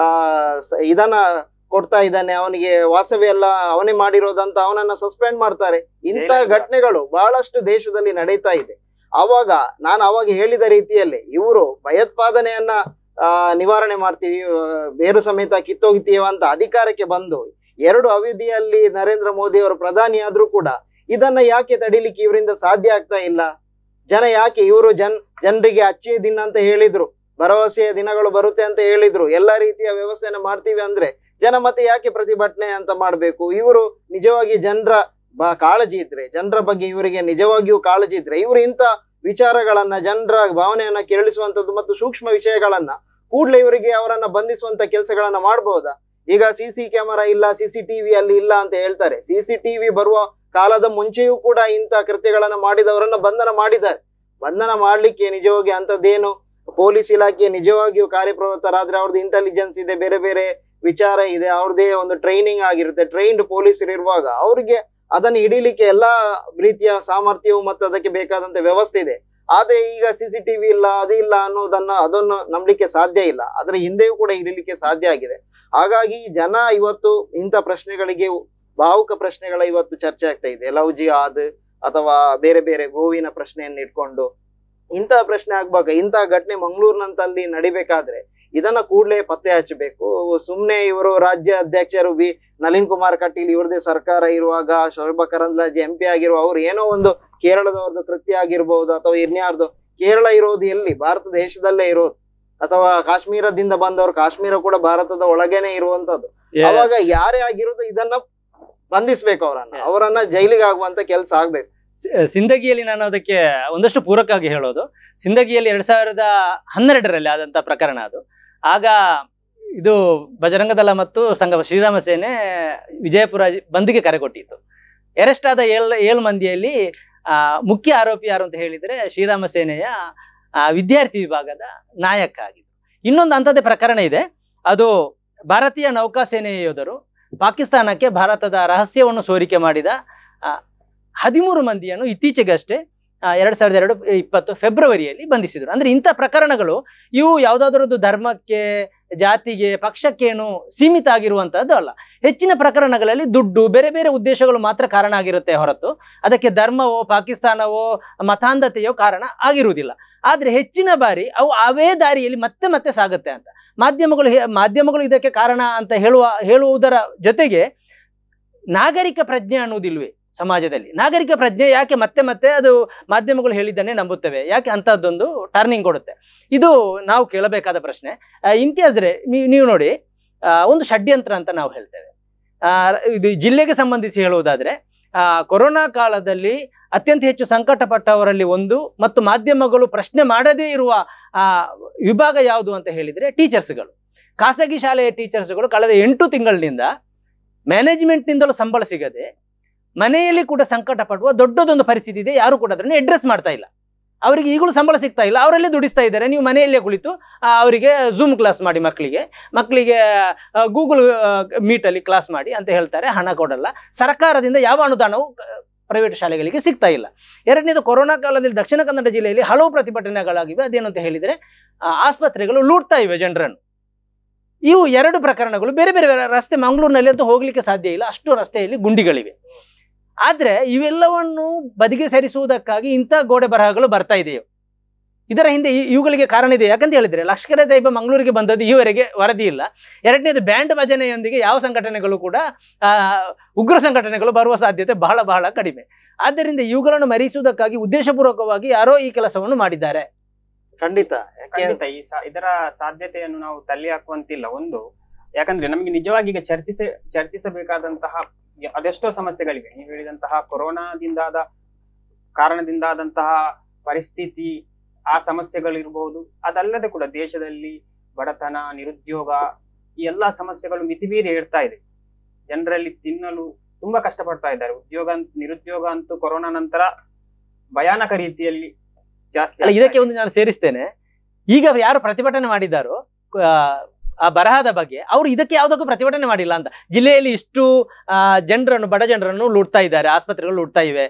ಇದನ್ನ ಕೊಡ್ತಾ ಇದ್ದಾನೆ. ಅವನಿಗೆ ವಾಸವ್ಯ ಎಲ್ಲ ಅವನೇ ಮಾಡಿರೋದಂತ ಅವನನ್ನ ಸಸ್ಪೆಂಡ್ ಮಾಡ್ತಾರೆ. ಇಂಥ ಘಟನೆಗಳು ಬಹಳಷ್ಟು ದೇಶದಲ್ಲಿ ನಡೀತಾ ಇದೆ. ನಾನು ಅವಾಗ ಹೇಳಿದ ರೀತಿಯಲ್ಲಿ ಇವರು ಭಯೋತ್ಪಾದನೆಯನ್ನ ನಿವಾರಣೆ ಮಾಡ್ತೀವಿ, ಬೇರು ಸಮೇತ ಕಿತ್ತೋಗಿತೀವ ಅಂತ ಅಧಿಕಾರಕ್ಕೆ ಬಂದು 2 ಅವಧಿಯಲ್ಲಿ ನರೇಂದ್ರ ಮೋದಿ ಅವರು ಪ್ರಧಾನಿ ಆದ್ರೂ ಕೂಡ ಇದನ್ನ ಯಾಕೆ ತಡಿಲಿಕ್ಕೆ ಇವರಿಂದ ಸಾಧ್ಯ ಆಗ್ತಾ ಇಲ್ಲ? ಜನ ಯಾಕೆ ಇವರು ಜನರಿಗೆ ಅಚ್ಚೇ ದಿನ ಅಂತ ಹೇಳಿದ್ರು, ಭರವಸೆಯ ದಿನಗಳು ಬರುತ್ತೆ ಅಂತ ಹೇಳಿದ್ರು, ಎಲ್ಲಾ ರೀತಿಯ ವ್ಯವಸ್ಥೆನ ಮಾಡ್ತೀವಿ ಅಂದ್ರೆ ಜನ ಮತ್ತೆ ಯಾಕೆ ಪ್ರತಿಭಟನೆ ಅಂತ ಮಾಡ್ಬೇಕು? ಇವರು ನಿಜವಾಗಿ ಜನರ ಕಾಳಜಿ ಇದ್ರೆ, ಜನರ ಬಗ್ಗೆ ಇವರಿಗೆ ನಿಜವಾಗಿಯೂ ಕಾಳಜಿ ಇದ್ರೆ, ಇವರು ಇಂಥ ವಿಚಾರಗಳನ್ನ, ಜನರ ಭಾವನೆಯನ್ನ ಕೆರಳಿಸುವಂತದ್ದು ಮತ್ತು ಸೂಕ್ಷ್ಮ ವಿಷಯಗಳನ್ನ ಕೂಡ್ಲೆ ಇವರಿಗೆ ಅವರನ್ನ ಬಂಧಿಸುವಂತ ಕೆಲಸಗಳನ್ನ ಮಾಡಬಹುದಾ? ಈಗ CC ಕ್ಯಾಮೆರಾ ಇಲ್ಲ, CCTV ಅಲ್ಲಿ ಇಲ್ಲ ಅಂತ ಹೇಳ್ತಾರೆ. CCTV ಬರುವ ಕಾಲದ ಮುಂಚೆಯೂ ಕೂಡ ಇಂಥ ಕೃತ್ಯಗಳನ್ನ ಮಾಡಿದವರನ್ನ ಬಂಧನ ಮಾಡಿದ್ದಾರೆ. ಬಂಧನ ಮಾಡ್ಲಿಕ್ಕೆ ನಿಜವಾಗಿ ಅಂತದ್ದೇನು ಪೊಲೀಸ್ ಇಲಾಖೆ ನಿಜವಾಗಿಯೂ ಕಾರ್ಯಪ್ರವೃತ್ತರಾದ್ರೆ ಅವ್ರದ್ದು ಇಂಟೆಲಿಜೆನ್ಸ್ ಇದೆ, ಬೇರೆ ಬೇರೆ ವಿಚಾರ ಇದೆ, ಅವ್ರದ್ದೇ ಒಂದು ಟ್ರೈನಿಂಗ್ ಆಗಿರುತ್ತೆ. ಟ್ರೈನ್ಡ್ ಪೊಲೀಸರು ಇರುವಾಗ ಅವ್ರಿಗೆ ಅದನ್ನು ಹಿಡಿಲಿಕ್ಕೆ ಎಲ್ಲಾ ರೀತಿಯ ಸಾಮರ್ಥ್ಯವು ಮತ್ತು ಅದಕ್ಕೆ ಬೇಕಾದಂತ ವ್ಯವಸ್ಥೆ ಇದೆ. ಆದ್ರೆ ಈಗ CCTV ಇಲ್ಲ, ಅದು ಇಲ್ಲ ಅದನ್ನು ನಂಬಲಿಕ್ಕೆ ಸಾಧ್ಯ ಇಲ್ಲ. ಅದರ ಹಿಂದೆಯೂ ಕೂಡ ಹಿಡಿಲಿಕ್ಕೆ ಸಾಧ್ಯ ಆಗಿದೆ. ಹಾಗಾಗಿ ಜನ ಇವತ್ತು ಇಂಥ ಪ್ರಶ್ನೆಗಳಿಗೆ, ಭಾವುಕ ಪ್ರಶ್ನೆಗಳ ಇವತ್ತು ಚರ್ಚೆ ಆಗ್ತಾ ಇದೆ. ಲವ್ ಜಿಹಾದ್ ಅಥವಾ ಬೇರೆ ಬೇರೆ ಗೋವಿನ ಪ್ರಶ್ನೆಯನ್ನು ಇಟ್ಕೊಂಡು ಇಂತಹ ಪ್ರಶ್ನೆ ಆಗ್ಬೇಕು. ಇಂತಹ ಘಟನೆ ಮಂಗಳೂರಿನಂತಲ್ಲಿ ನಡಿಬೇಕಾದ್ರೆ ಇದನ್ನ ಕೂಡಲೇ ಪತ್ತೆ ಹಚ್ಚಬೇಕು. ಸುಮ್ನೆ ಇವರು ರಾಜ್ಯ ಅಧ್ಯಕ್ಷರು ನಳಿನ್ ಕುಮಾರ್ ಕಟೀಲ್ ಇವ್ರದೇ ಸರ್ಕಾರ ಇರುವಾಗ, ಶೋಭಾ ಕರಂದ್ಲಾಜೆ MP ಆಗಿರುವ ಅವ್ರು ಏನೋ ಒಂದು ಕೇರಳದವ್ರದ್ದು ಕೃತ್ಯ ಆಗಿರ್ಬಹುದು ಅಥವಾ ಇನ್ಯಾರ್ದು, ಕೇರಳ ಇರೋದು ಎಲ್ಲಿ? ಭಾರತ ದೇಶದಲ್ಲೇ ಇರೋದು. ಅಥವಾ ಕಾಶ್ಮೀರದಿಂದ ಬಂದವರು, ಕಾಶ್ಮೀರ ಕೂಡ ಭಾರತದ ಒಳಗೇನೆ ಇರುವಂತದ್ದು. ಅವಾಗ ಯಾರೇ ಆಗಿರೋದು ಇದನ್ನ ಬಂಧಿಸ್ಬೇಕು, ಅವರನ್ನ ಜೈಲಿಗೆ ಆಗುವಂತ ಕೆಲಸ ಆಗ್ಬೇಕು. ಸಿಂದಗಿಯಲ್ಲಿ ನಾನು ಅದಕ್ಕೆ ಒಂದಷ್ಟು ಪೂರಕವಾಗಿ ಹೇಳೋದು, ಸಿಂದಗಿಯಲ್ಲಿ 2012ರಲ್ಲಿ ಆದಂತ ಪ್ರಕರಣ ಅದು. ಆಗ ಇದು ಬಜರಂಗದಳ ಮತ್ತು ಸಂಘ ಶ್ರೀರಾಮ ಸೇನೆ ವಿಜಯಪುರ ಬಂದ್ಗೆ ಕರೆ ಕೊಟ್ಟಿತ್ತು. ಅರೆಸ್ಟ್ ಆದ 7 ಮಂದಿಯಲ್ಲಿ ಮುಖ್ಯ ಆರೋಪಿ ಯಾರು ಅಂತ ಹೇಳಿದ್ರೆ ಶ್ರೀರಾಮ ಸೇನೆಯ ವಿದ್ಯಾರ್ಥಿ ವಿಭಾಗದ ನಾಯಕ ಆಗಿತ್ತು. ಇನ್ನೊಂದು ಅಂಥದ್ದೇ ಪ್ರಕರಣ ಇದೆ. ಅದು ಭಾರತೀಯ ನೌಕಾಸೇನೆಯ ಯೋಧರು ಪಾಕಿಸ್ತಾನಕ್ಕೆ ಭಾರತದ ರಹಸ್ಯವನ್ನು ಸೋರಿಕೆ ಮಾಡಿದ 13 ಮಂದಿಯನ್ನು ಇತ್ತೀಚೆಗಷ್ಟೇ 2020 ಫೆಬ್ರವರಿಯಲ್ಲಿ ಬಂಧಿಸಿದರು. ಅಂದ್ರೆ ಇಂಥ ಪ್ರಕರಣಗಳು ಇವು ಯಾವುದಾದ್ರದ್ದು ಧರ್ಮಕ್ಕೆ, ಜಾತಿಗೆ, ಪಕ್ಷಕ್ಕೇನು ಸೀಮಿತ ಆಗಿರುವಂತಹದ್ದು ಅಲ್ಲ. ಹೆಚ್ಚಿನ ಪ್ರಕರಣಗಳಲ್ಲಿ ದುಡ್ಡು, ಬೇರೆ ಬೇರೆ ಉದ್ದೇಶಗಳು ಮಾತ್ರ ಕಾರಣ ಆಗಿರುತ್ತೆ ಹೊರತು ಅದಕ್ಕೆ ಧರ್ಮವೋ, ಪಾಕಿಸ್ತಾನವೋ, ಮತಾಂಧತೆಯೋ ಕಾರಣ ಆಗಿರುವುದಿಲ್ಲ. ಆದ್ರೆ ಹೆಚ್ಚಿನ ಬಾರಿ ಅವು ಅವೇ ದಾರಿಯಲ್ಲಿ ಮತ್ತೆ ಮತ್ತೆ ಸಾಗುತ್ತೆ ಅಂತ ಮಾಧ್ಯಮಗಳು ಇದಕ್ಕೆ ಕಾರಣ ಅಂತ ಹೇಳುವುದರ ಜೊತೆಗೆ ನಾಗರಿಕ ಪ್ರಜ್ಞೆ ಅನ್ನುವುದಿಲ್ವೇ ಸಮಾಜದಲ್ಲಿ? ನಾಗರಿಕ ಪ್ರಜ್ಞೆ ಯಾಕೆ ಮತ್ತೆ ಮತ್ತೆ ಅದು ಮಾಧ್ಯಮಗಳು ಹೇಳಿದ್ದನ್ನೇ ನಂಬುತ್ತವೆ? ಯಾಕೆ ಅಂಥದ್ದೊಂದು ಟರ್ನಿಂಗ್ ಕೊಡುತ್ತೆ? ಇದು ನಾವು ಕೇಳಬೇಕಾದ ಪ್ರಶ್ನೆ. ಇಮ್ತಿಯಾಜ್ರೆ, ನೀವು ನೋಡಿ, ಒಂದು ಷಡ್ಯಂತ್ರ ಅಂತ ನಾವು ಹೇಳ್ತೇವೆ. ಇದು ಜಿಲ್ಲೆಗೆ ಸಂಬಂಧಿಸಿ ಹೇಳುವುದಾದ್ರೆ, ಕೊರೋನಾ ಕಾಲದಲ್ಲಿ ಅತ್ಯಂತ ಹೆಚ್ಚು ಸಂಕಟಪಟ್ಟವರಲ್ಲಿ ಒಂದು ಮತ್ತು ಮಾಧ್ಯಮಗಳು ಪ್ರಶ್ನೆ ಮಾಡದೇ ಇರುವ ವಿಭಾಗ ಯಾವುದು ಅಂತ ಹೇಳಿದರೆ ಟೀಚರ್ಸ್ಗಳು. ಖಾಸಗಿ ಶಾಲೆಯ ಟೀಚರ್ಸ್ಗಳು ಕಳೆದ 8 ತಿಂಗಳಿನಿಂದ ಮ್ಯಾನೇಜ್ಮೆಂಟ್ನಿಂದಲೂ ಸಂಬಳ ಸಿಗದೆ ಮನೆಯಲ್ಲಿ ಕೂಡ ಸಂಕಟ ಪಡುವ ದೊಡ್ಡದೊಂದು ಪರಿಸ್ಥಿತಿ ಇದೆ. ಯಾರು ಕೂಡ ಅದನ್ನು ಅಡ್ರೆಸ್ ಮಾಡ್ತಾ ಇಲ್ಲ. ಅವರಿಗೆ ಈಗಲೂ ಸಂಬಳ ಸಿಗ್ತಾ ಇಲ್ಲ, ಅವರಲ್ಲೇ ದುಡಿಸ್ತಾ ಇದ್ದಾರೆ. ನೀವು ಮನೆಯಲ್ಲೇ ಕುಳಿತು ಅವರಿಗೆ ಝೂಮ್ ಕ್ಲಾಸ್ ಮಾಡಿ, ಮಕ್ಕಳಿಗೆ ಗೂಗಲ್ ಮೀಟಲ್ಲಿ ಕ್ಲಾಸ್ ಮಾಡಿ ಅಂತ ಹೇಳ್ತಾರೆ. ಹಣ ಕೊಡಲ್ಲ. ಸರ್ಕಾರದಿಂದ ಯಾವ ಅನುದಾನವೂ ಪ್ರೈವೇಟ್ ಶಾಲೆಗಳಿಗೆ ಸಿಗ್ತಾ ಇಲ್ಲ. ಎರಡನೇದು, ಕೊರೋನಾ ಕಾಲದಲ್ಲಿ ದಕ್ಷಿಣ ಕನ್ನಡ ಜಿಲ್ಲೆಯಲ್ಲಿ ಹಲವು ಪ್ರತಿಭಟನೆಗಳಾಗಿವೆ. ಅದೇನು ಅಂತ ಹೇಳಿದರೆ ಆಸ್ಪತ್ರೆಗಳು ಲೂಟ್ತಾ ಇವೆ ಜನರನ್ನು. ಇವು 2 ಪ್ರಕರಣಗಳು. ಬೇರೆ ಬೇರೆ ರಸ್ತೆ, ಮಂಗಳೂರಿನಲ್ಲಿ ಅಂತೂ ಹೋಗ್ಲಿಕ್ಕೆ ಸಾಧ್ಯ ಇಲ್ಲ, ಅಷ್ಟು ರಸ್ತೆಯಲ್ಲಿ ಗುಂಡಿಗಳಿವೆ. ಆದ್ರೆ ಇವೆಲ್ಲವನ್ನು ಬದಿಗೆ ಸರಿಸುವುದಕ್ಕಾಗಿ ಇಂಥ ಗೋಡೆ ಬರಹಗಳು ಬರ್ತಾ ಇದೆಯೋ? ಇದರ ಹಿಂದೆ ಇವುಗಳಿಗೆ ಕಾರಣ ಇದೆ. ಯಾಕಂತ ಹೇಳಿದ್ರೆ ಲಷ್ಕರ್ ಎ ತೈಬಾ ಮಂಗಳೂರಿಗೆ ಬಂದದ್ದು ಈವರೆಗೆ ವರದಿ ಇಲ್ಲ. ಎರಡನೇದು, ಬ್ಯಾಂಡ್ ಭಜನೆಯೊಂದಿಗೆ ಯಾವ ಸಂಘಟನೆಗಳು ಕೂಡ ಉಗ್ರ ಸಂಘಟನೆಗಳು ಬರುವ ಸಾಧ್ಯತೆ ಬಹಳ ಬಹಳ ಕಡಿಮೆ. ಆದ್ದರಿಂದ ಇವುಗಳನ್ನು ಮರೆಸುವುದಕ್ಕಾಗಿ ಉದ್ದೇಶಪೂರ್ವಕವಾಗಿ ಯಾರೋ ಈ ಕೆಲಸವನ್ನು ಮಾಡಿದ್ದಾರೆ. ಖಂಡಿತ ಇದರ ಸಾಧ್ಯತೆಯನ್ನು ನಾವು ತಳ್ಳಿ ಹಾಕುವಂತಿಲ್ಲ. ಒಂದು, ಯಾಕಂದ್ರೆ ನಮಗೆ ನಿಜವಾಗಿ ಈಗ ಚರ್ಚಿಸಬೇಕಾದಂತಹ ಅದೆಷ್ಟೋ ಸಮಸ್ಯೆಗಳಿವೆ. ನೀವು ಹೇಳಿದಂತಹ ಕೊರೋನಾದಿಂದಾದ ಕಾರಣದಿಂದಾದಂತಹ ಪರಿಸ್ಥಿತಿ, ಆ ಸಮಸ್ಯೆಗಳಿರ್ಬಹುದು. ಅದಲ್ಲದೆ ಕೂಡ ದೇಶದಲ್ಲಿ ಬಡತನ, ನಿರುದ್ಯೋಗ, ಈ ಎಲ್ಲಾ ಸಮಸ್ಯೆಗಳು ಮಿತಿಮೀರಿ ಏರ್ತಾ ಇದೆ. ಜನರಲ್ಲಿ ತಿನ್ನಲು ತುಂಬಾ ಕಷ್ಟಪಡ್ತಾ ಇದ್ದಾರೆ. ನಿರುದ್ಯೋಗ ಅಂತೂ ಕೊರೋನಾ ನಂತರ ಭಯಾನಕ ರೀತಿಯಲ್ಲಿ ಜಾಸ್ತಿ. ಇದಕ್ಕೆ ಒಂದು ನಾನು ಸೇರಿಸ್ತೇನೆ. ಈಗ ಯಾರು ಪ್ರತಿಭಟನೆ ಮಾಡಿದ್ದಾರೋ ಆ ಬರಹದ ಬಗ್ಗೆ, ಅವರು ಇದಕ್ಕೆ ಯಾವುದಕ್ಕೂ ಪ್ರತಿಭಟನೆ ಮಾಡಿಲ್ಲ ಅಂತ. ಜಿಲ್ಲೆಯಲ್ಲಿ ಇಷ್ಟು ಜನರನ್ನು, ಬಡ ಜನರನ್ನು ಲೂಟ್ತಾ ಇದ್ದಾರೆ, ಆಸ್ಪತ್ರೆಗಳು ಲೂಟ್ತಾ ಇವೆ,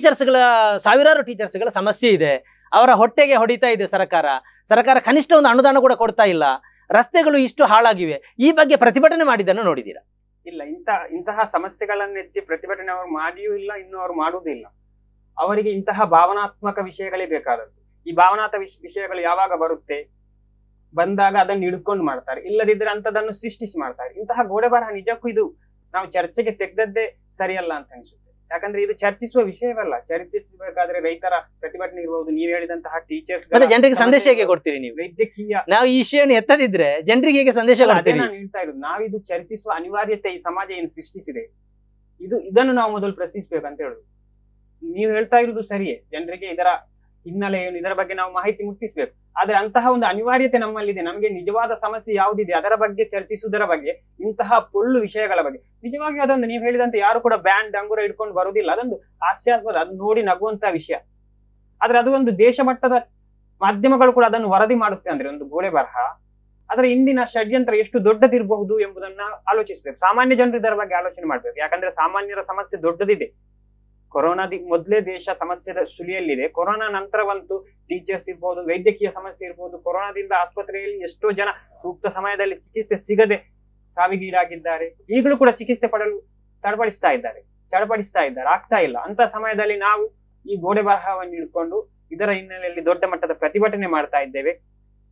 ಸಾವಿರಾರು ಟೀಚರ್ಸ್ಗಳ ಸಮಸ್ಯೆ ಇದೆ, ಅವರ ಹೊಟ್ಟೆಗೆ ಹೊಡಿತಾ ಇದೆ ಸರ್ಕಾರ ಕನಿಷ್ಠ ಒಂದು ಅನುದಾನ ಕೂಡ ಕೊಡ್ತಾ ಇಲ್ಲ, ರಸ್ತೆಗಳು ಇಷ್ಟು ಹಾಳಾಗಿವೆ. ಈ ಬಗ್ಗೆ ಪ್ರತಿಭಟನೆ ಮಾಡಿದ್ದನ್ನು ನೋಡಿದ್ದೀರಾ? ಇಲ್ಲ. ಇಂತಹ ಸಮಸ್ಯೆಗಳನ್ನೆತ್ತಿ ಪ್ರತಿಭಟನೆ ಅವರು ಮಾಡಿಯೂ ಇಲ್ಲ, ಇನ್ನು ಅವರು ಮಾಡುವುದಿಲ್ಲ. ಅವರಿಗೆ ಇಂತಹ ಭಾವನಾತ್ಮಕ ವಿಷಯಗಳೇ ಬೇಕಾದದ್ದು. ಈ ಭಾವನಾತ್ಮಕ ವಿಷಯಗಳು ಯಾವಾಗ ಬರುತ್ತೆ, ಬಂದಾಗ ಅದನ್ನು ಹಿಡ್ಕೊಂಡು ಮಾಡ್ತಾರೆ, ಇಲ್ಲದಿದ್ರೆ ಅಂತದನ್ನು ಸೃಷ್ಟಿಸಿ ಮಾಡ್ತಾರೆ. ಇಂತಹ ಗೋಡೆ ಬರಹ ನಿಜಕ್ಕೂ ಇದು ನಾವು ಚರ್ಚೆಗೆ ತೆಗೆದದ್ದೇ ಸರಿಯಲ್ಲ ಅಂತ ಅನಿಸುತ್ತೆ. ಯಾಕಂದ್ರೆ ಇದು ಚರ್ಚಿಸುವ ವಿಷಯವಲ್ಲ. ಚರ್ಚಿಸಬೇಕಾದ್ರೆ ರೈತರ ಪ್ರತಿಭಟನೆ ಇರಬಹುದು, ನೀವು ಹೇಳಿದಂತಹ ಟೀಚರ್ಸ್, ಜನರಿಗೆ ಸಂದೇಶ ಹೇಗೆ ಕೊಡ್ತೀರಿ ನೀವು? ವೈದ್ಯಕೀಯ, ನಾವು ಈ ವಿಷಯವನ್ನು ಎತ್ತದಿದ್ರೆ ಜನರಿಗೆ ಹೇಗೆ ಸಂದೇಶ ಕೊಡ್ತೀರಿ? ನಾನು ಹೇಳ್ತಾ ಇರೋದು, ನಾವಿದು ಚರ್ಚಿಸುವ ಅನಿವಾರ್ಯತೆ ಈ ಸಮಾಜ ಏನು ಸೃಷ್ಟಿಸಿದೆ, ಇದನ್ನು ನಾವು ಮೊದಲು ಪ್ರಶ್ನಿಸ್ಬೇಕಂತ ಹೇಳುದು. ನೀವು ಹೇಳ್ತಾ ಇರುವುದು ಸರಿಯೇ, ಜನರಿಗೆ ಇದರ ಹಿನ್ನೆಲೆ ಏನು, ಇದರ ಬಗ್ಗೆ ನಾವು ಮಾಹಿತಿ ಮುಟ್ಟಿಸ್ಬೇಕು. ಆದ್ರೆ ಅಂತಹ ಒಂದು ಅನಿವಾರ್ಯತೆ ನಮ್ಮಲ್ಲಿದೆ. ನಮಗೆ ನಿಜವಾದ ಸಮಸ್ಯೆ ಯಾವುದಿದೆ ಅದರ ಬಗ್ಗೆ ಚರ್ಚಿಸುವುದರ ಬಗ್ಗೆ, ಇಂತಹ ಪೊಳ್ಳು ವಿಷಯಗಳ ಬಗ್ಗೆ ನಿಜವಾಗಿ ಅದೊಂದು ನೀವು ಹೇಳಿದಂತೆ ಯಾರು ಕೂಡ ಬ್ಯಾಂಡ್ ಡಂಗುರ ಇಟ್ಕೊಂಡು ಬರುವುದಿಲ್ಲ. ಅದೊಂದು ಹಾಸ್ಯಾಸ್ಪದ, ಅದು ನೋಡಿ ನಗುವಂತಹ ವಿಷಯ. ಆದ್ರೆ ಅದು ಒಂದು ದೇಶ ಮಟ್ಟದ ಮಾಧ್ಯಮಗಳು ಕೂಡ ಅದನ್ನು ವರದಿ ಮಾಡುತ್ತೆ ಅಂದ್ರೆ ಒಂದು ಗೋಡೆ ಬರಹ, ಅದರ ಇಂದಿನ ಷಡ್ಯಂತ್ರ ಎಷ್ಟು ದೊಡ್ಡದಿರಬಹುದು ಎಂಬುದನ್ನ ಆಲೋಚಿಸ್ಬೇಕು. ಸಾಮಾನ್ಯ ಜನರು ಇದರ ಬಗ್ಗೆ ಆಲೋಚನೆ ಮಾಡ್ಬೇಕು. ಯಾಕಂದ್ರೆ ಸಾಮಾನ್ಯರ ಸಮಸ್ಯೆ ದೊಡ್ಡದಿದೆ. ಕೊರೋನಾದಿ ಮೊದಲೇ ದೇಶ ಸಮಸ್ಯೆದ ಸುಳಿಯಲ್ಲಿದೆ. ಕೊರೋನಾ ನಂತರವಂತೂ ಟೀಚರ್ಸ್ ಇರ್ಬೋದು, ವೈದ್ಯಕೀಯ ಸಮಸ್ಯೆ ಇರ್ಬೋದು. ಕೊರೋನಾದಿಂದ ಆಸ್ಪತ್ರೆಯಲ್ಲಿ ಎಷ್ಟೋ ಜನ ಸೂಕ್ತ ಸಮಯದಲ್ಲಿ ಚಿಕಿತ್ಸೆ ಸಿಗದೆ ಸಾವಿಗೀಡಾಗಿದ್ದಾರೆ. ಈಗಲೂ ಕೂಡ ಚಿಕಿತ್ಸೆ ಪಡೆಯಲು ಚಡಪಡಿಸ್ತಾ ಇದ್ದಾರೆ, ಆಗ್ತಾ ಇಲ್ಲ. ಅಂತ ಸಮಯದಲ್ಲಿ ನಾವು ಈ ಗೋಡೆ ಬರಹವನ್ನು ಹಿಡ್ಕೊಂಡು ಇದರ ಹಿನ್ನೆಲೆಯಲ್ಲಿ ದೊಡ್ಡ ಮಟ್ಟದ ಪ್ರತಿಭಟನೆ ಮಾಡ್ತಾ ಇದ್ದೇವೆ.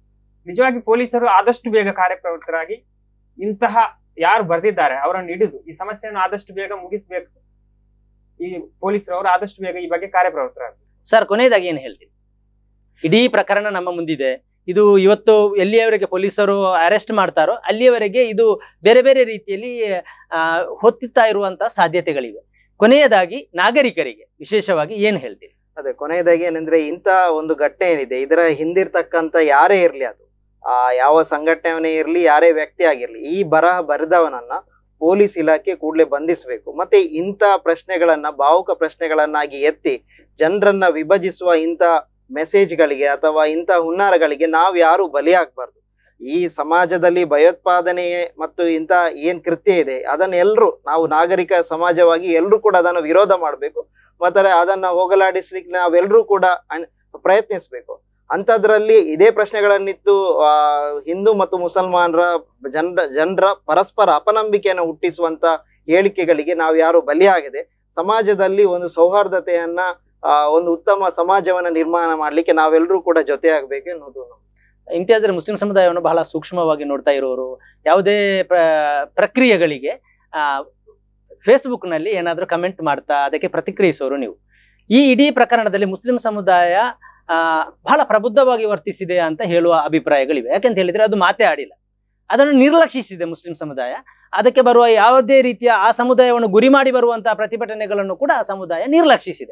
ನಿಜವಾಗಿ ಪೊಲೀಸರು ಆದಷ್ಟು ಬೇಗ ಕಾರ್ಯಪ್ರವೃತ್ತರಾಗಿ ಇಂತಹ ಯಾರು ಬರ್ದಿದ್ದಾರೆ ಅವರನ್ನು ಹಿಡಿದು ಈ ಸಮಸ್ಯೆಯನ್ನು ಆದಷ್ಟು ಬೇಗ ಮುಗಿಸ್ಬೇಕು. ಈ ಪೊಲೀಸರವರು ಆದಷ್ಟು ಬೇಗ ಈ ಬಗ್ಗೆ ಕಾರ್ಯಪ್ರವೃತ್ತರಾಗಬೇಕು. ಸರ್, ಕೊನೆಯದಾಗಿ ಏನು ಹೇಳ್ತೀವಿ? ಇಡೀ ಪ್ರಕರಣ ನಮ್ಮ ಮುಂದಿದೆ. ಇದು ಇವತ್ತು ಎಲ್ಲಿಯವರೆಗೆ ಪೊಲೀಸರು ಅರೆಸ್ಟ್ ಮಾಡ್ತಾರೋ ಅಲ್ಲಿಯವರೆಗೆ ಇದು ಬೇರೆ ಬೇರೆ ರೀತಿಯಲ್ಲಿ ಹೊತ್ತಿತ್ತಾ ಇರುವಂತಹ ಸಾಧ್ಯತೆಗಳಿವೆ. ಕೊನೆಯದಾಗಿ ನಾಗರಿಕರಿಗೆ ವಿಶೇಷವಾಗಿ ಏನು ಹೇಳ್ತೀವಿ? ಅದೇ ಕೊನೆಯದಾಗಿ ಏನಂದ್ರೆ ಇಂಥ ಒಂದು ಘಟನೆ ಏನಿದೆ ಇದರ ಹಿಂದಿರ್ತಕ್ಕಂಥ ಯಾರೇ ಇರ್ಲಿ, ಅದು ಯಾವ ಸಂಘಟನೆ ಇರ್ಲಿ, ಯಾರೇ ವ್ಯಕ್ತಿ ಆಗಿರ್ಲಿ, ಈ ಬರಹ ಬರೆದವನನ್ನ ಪೊಲೀಸ್ ಇಲಾಖೆ ಕೂಡಲೇ ಬಂಧಿಸಬೇಕು. ಮತ್ತೆ ಇಂಥ ಪ್ರಶ್ನೆಗಳನ್ನ ಭಾವುಕ ಪ್ರಶ್ನೆಗಳನ್ನಾಗಿ ಎತ್ತಿ ಜನರನ್ನ ವಿಭಜಿಸುವ ಇಂಥ ಮೆಸೇಜ್ಗಳಿಗೆ ಅಥವಾ ಇಂಥ ಹುನ್ನಾರಗಳಿಗೆ ನಾವು ಯಾರು ಬಲಿಯಾಗಬಾರ್ದು. ಈ ಸಮಾಜದಲ್ಲಿ ಭಯೋತ್ಪಾದನೆ ಮತ್ತು ಇಂಥ ಏನ್ ಕೃತ್ಯ ಇದೆ ಅದನ್ನ ನಾವು ನಾಗರಿಕ ಸಮಾಜವಾಗಿ ಎಲ್ಲರೂ ಕೂಡ ಅದನ್ನು ವಿರೋಧ ಮಾಡಬೇಕು. ಮತ್ತೆ ಅದನ್ನ ಹೋಗಲಾಡಿಸ್ಲಿಕ್ಕೆ ನಾವೆಲ್ಲರೂ ಕೂಡ ಪ್ರಯತ್ನಿಸ್ಬೇಕು. ಅಂಥದ್ರಲ್ಲಿ ಇದೇ ಪ್ರಶ್ನೆಗಳನ್ನಿತ್ತು ಹಿಂದೂ ಮತ್ತು ಮುಸಲ್ಮಾನರ ಜನರ ಪರಸ್ಪರ ಅಪನಂಬಿಕೆಯನ್ನು ಹುಟ್ಟಿಸುವಂತ ಹೇಳಿಕೆಗಳಿಗೆ ನಾವು ಯಾರು ಬಲಿಯಾಗದೆ ಸಮಾಜದಲ್ಲಿ ಒಂದು ಸೌಹಾರ್ದತೆಯನ್ನ ಒಂದು ಉತ್ತಮ ಸಮಾಜವನ್ನ ನಿರ್ಮಾಣ ಮಾಡ್ಲಿಕ್ಕೆ ನಾವೆಲ್ಲರೂ ಕೂಡ ಜೊತೆಯಾಗಬೇಕು ಎನ್ನುವುದು. ಇಮ್ತಿಯಾಜ್ ಮುಸ್ಲಿಂ ಸಮುದಾಯವನ್ನು ಬಹಳ ಸೂಕ್ಷ್ಮವಾಗಿ ನೋಡ್ತಾ ಇರೋರು. ಯಾವುದೇ ಪ್ರಕ್ರಿಯೆಗಳಿಗೆ ಫೇಸ್ಬುಕ್ನಲ್ಲಿ ಏನಾದರೂ ಕಮೆಂಟ್ ಮಾಡ್ತಾ ಅದಕ್ಕೆ ಪ್ರತಿಕ್ರಿಯಿಸೋರು ನೀವು. ಈ ಇಡೀ ಪ್ರಕರಣದಲ್ಲಿ ಮುಸ್ಲಿಂ ಸಮುದಾಯ ಬಹಳ ಪ್ರಬುದ್ಧವಾಗಿ ವರ್ತಿಸಿದೆ ಅಂತ ಹೇಳುವ ಅಭಿಪ್ರಾಯಗಳಿವೆ. ಯಾಕೆಂತ ಹೇಳಿದ್ರೆ ಅದು ಮಾತೇ ಆಡಿಲ್ಲ, ಅದನ್ನು ನಿರ್ಲಕ್ಷಿಸಿದೆ ಮುಸ್ಲಿಂ ಸಮುದಾಯ. ಅದಕ್ಕೆ ಬರುವ ಯಾವುದೇ ರೀತಿಯ ಆ ಸಮುದಾಯವನ್ನು ಗುರಿ ಮಾಡಿ ಬರುವಂತಹ ಪ್ರತಿಭಟನೆಗಳನ್ನು ಕೂಡ ಆ ಸಮುದಾಯ ನಿರ್ಲಕ್ಷಿಸಿದೆ.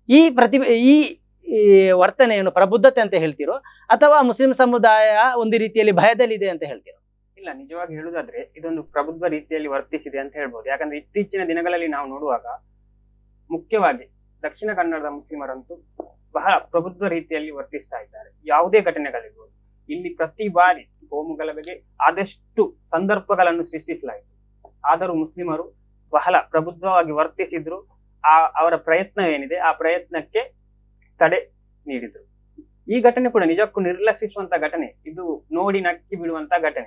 ಈ ವರ್ತನೆಯನ್ನು ಪ್ರಬುದ್ಧತೆ ಅಂತ ಹೇಳ್ತಿರೋ ಅಥವಾ ಮುಸ್ಲಿಂ ಸಮುದಾಯ ಒಂದು ರೀತಿಯಲ್ಲಿ ಭಯದಲ್ಲಿದೆ ಅಂತ ಹೇಳ್ತಿರೋ? ಇಲ್ಲ, ನಿಜವಾಗಿ ಹೇಳುದಾದ್ರೆ ಇದೊಂದು ಪ್ರಬುದ್ಧ ರೀತಿಯಲ್ಲಿ ವರ್ತಿಸಿದೆ ಅಂತ ಹೇಳ್ಬೋದು. ಯಾಕಂದ್ರೆ ಇತ್ತೀಚಿನ ದಿನಗಳಲ್ಲಿ ನಾವು ನೋಡುವಾಗ ಮುಖ್ಯವಾಗಿ ದಕ್ಷಿಣ ಕನ್ನಡದ ಮುಸ್ಲಿಮರಂತೂ ಬಹಳ ಪ್ರಬುದ್ಧ ರೀತಿಯಲ್ಲಿ ವರ್ತಿಸ್ತಾ ಇದ್ದಾರೆ. ಯಾವುದೇ ಘಟನೆಗಳಿರ್ಬೋದು, ಇಲ್ಲಿ ಪ್ರತಿ ಬಾರಿ ಕೋಮುಗಳ ಬಗ್ಗೆ ಆದಷ್ಟು ಸಂದರ್ಭಗಳನ್ನು ಸೃಷ್ಟಿಸಲಾಯಿತು. ಆದರೂ ಮುಸ್ಲಿಮರು ಬಹಳ ಪ್ರಬುದ್ಧವಾಗಿ ವರ್ತಿಸಿದ್ರು. ಅವರ ಪ್ರಯತ್ನ ಏನಿದೆ ಆ ಪ್ರಯತ್ನಕ್ಕೆ ತಡೆ ನೀಡಿದ್ರು. ಈ ಘಟನೆ ಕೂಡ ನಿಜಕ್ಕೂ ನಿರ್ಲಕ್ಷಿಸುವಂತ ಘಟನೆ, ಇದು ನೋಡಿ ನಕ್ಕಿ ಬಿಡುವಂತ ಘಟನೆ.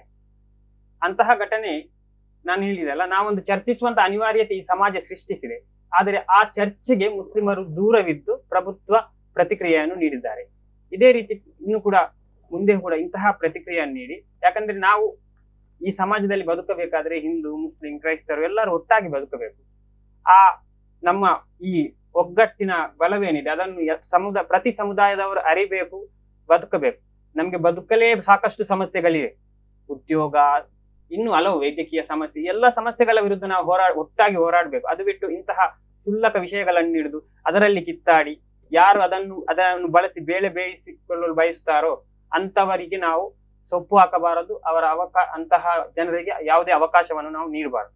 ಅಂತಹ ಘಟನೆ ನಾನು ಹೇಳಿದೆಲ್ಲ, ನಾವೊಂದು ಚರ್ಚಿಸುವಂತ ಅನಿವಾರ್ಯತೆ ಈ ಸಮಾಜ ಸೃಷ್ಟಿಸಿದೆ. ಆದರೆ ಆ ಚರ್ಚೆಗೆ ಮುಸ್ಲಿಮರು ದೂರವಿದ್ದು ಪ್ರಭುತ್ವ ಪ್ರತಿಕ್ರಿಯೆಯನ್ನು ನೀಡಿದ್ದಾರೆ. ಇದೇ ರೀತಿ ಇನ್ನು ಕೂಡ ಮುಂದೆ ಕೂಡ ಇಂತಹ ಪ್ರತಿಕ್ರಿಯೆಯನ್ನು ನೀಡಿ, ಯಾಕಂದ್ರೆ ನಾವು ಈ ಸಮಾಜದಲ್ಲಿ ಬದುಕಬೇಕಾದ್ರೆ ಹಿಂದೂ ಮುಸ್ಲಿಂ ಕ್ರೈಸ್ತರು ಎಲ್ಲರೂ ಒಟ್ಟಾಗಿ ಬದುಕಬೇಕು. ಆ ನಮ್ಮ ಈ ಒಗ್ಗಟ್ಟಿನ ಬಲವೇನಿದೆ ಅದನ್ನು ಪ್ರತಿ ಸಮುದಾಯದವರು ಅರಿಬೇಕು, ಬದುಕಬೇಕು. ನಮ್ಗೆ ಬದುಕಲೇ ಸಾಕಷ್ಟು ಸಮಸ್ಯೆಗಳಿವೆ, ಉದ್ಯೋಗ, ಇನ್ನು ಹಲವು ವೈದ್ಯಕೀಯ ಸಮಸ್ಯೆ, ಎಲ್ಲ ಸಮಸ್ಯೆಗಳ ವಿರುದ್ಧ ನಾವು ಒಟ್ಟಾಗಿ ಹೋರಾಡಬೇಕು. ಅದು ಬಿಟ್ಟು ಇಂತಹ ಕ್ಷುಲ್ಲಕ ವಿಷಯಗಳನ್ನು ಹಿಡಿದು ಅದರಲ್ಲಿ ಕಿತ್ತಾಡಿ ಯಾರು ಅದನ್ನು ಬಳಸಿ ಬೇಳೆ ಬೇಯಿಸಿಕೊಳ್ಳಲು ಬಯಸುತ್ತಾರೋ ಅಂತವರಿಗೆ ನಾವು ಸೊಪ್ಪು ಹಾಕಬಾರದು. ಅಂತಹ ಜನರಿಗೆ ಯಾವುದೇ ಅವಕಾಶವನ್ನು ನಾವು ನೀಡಬಾರದು.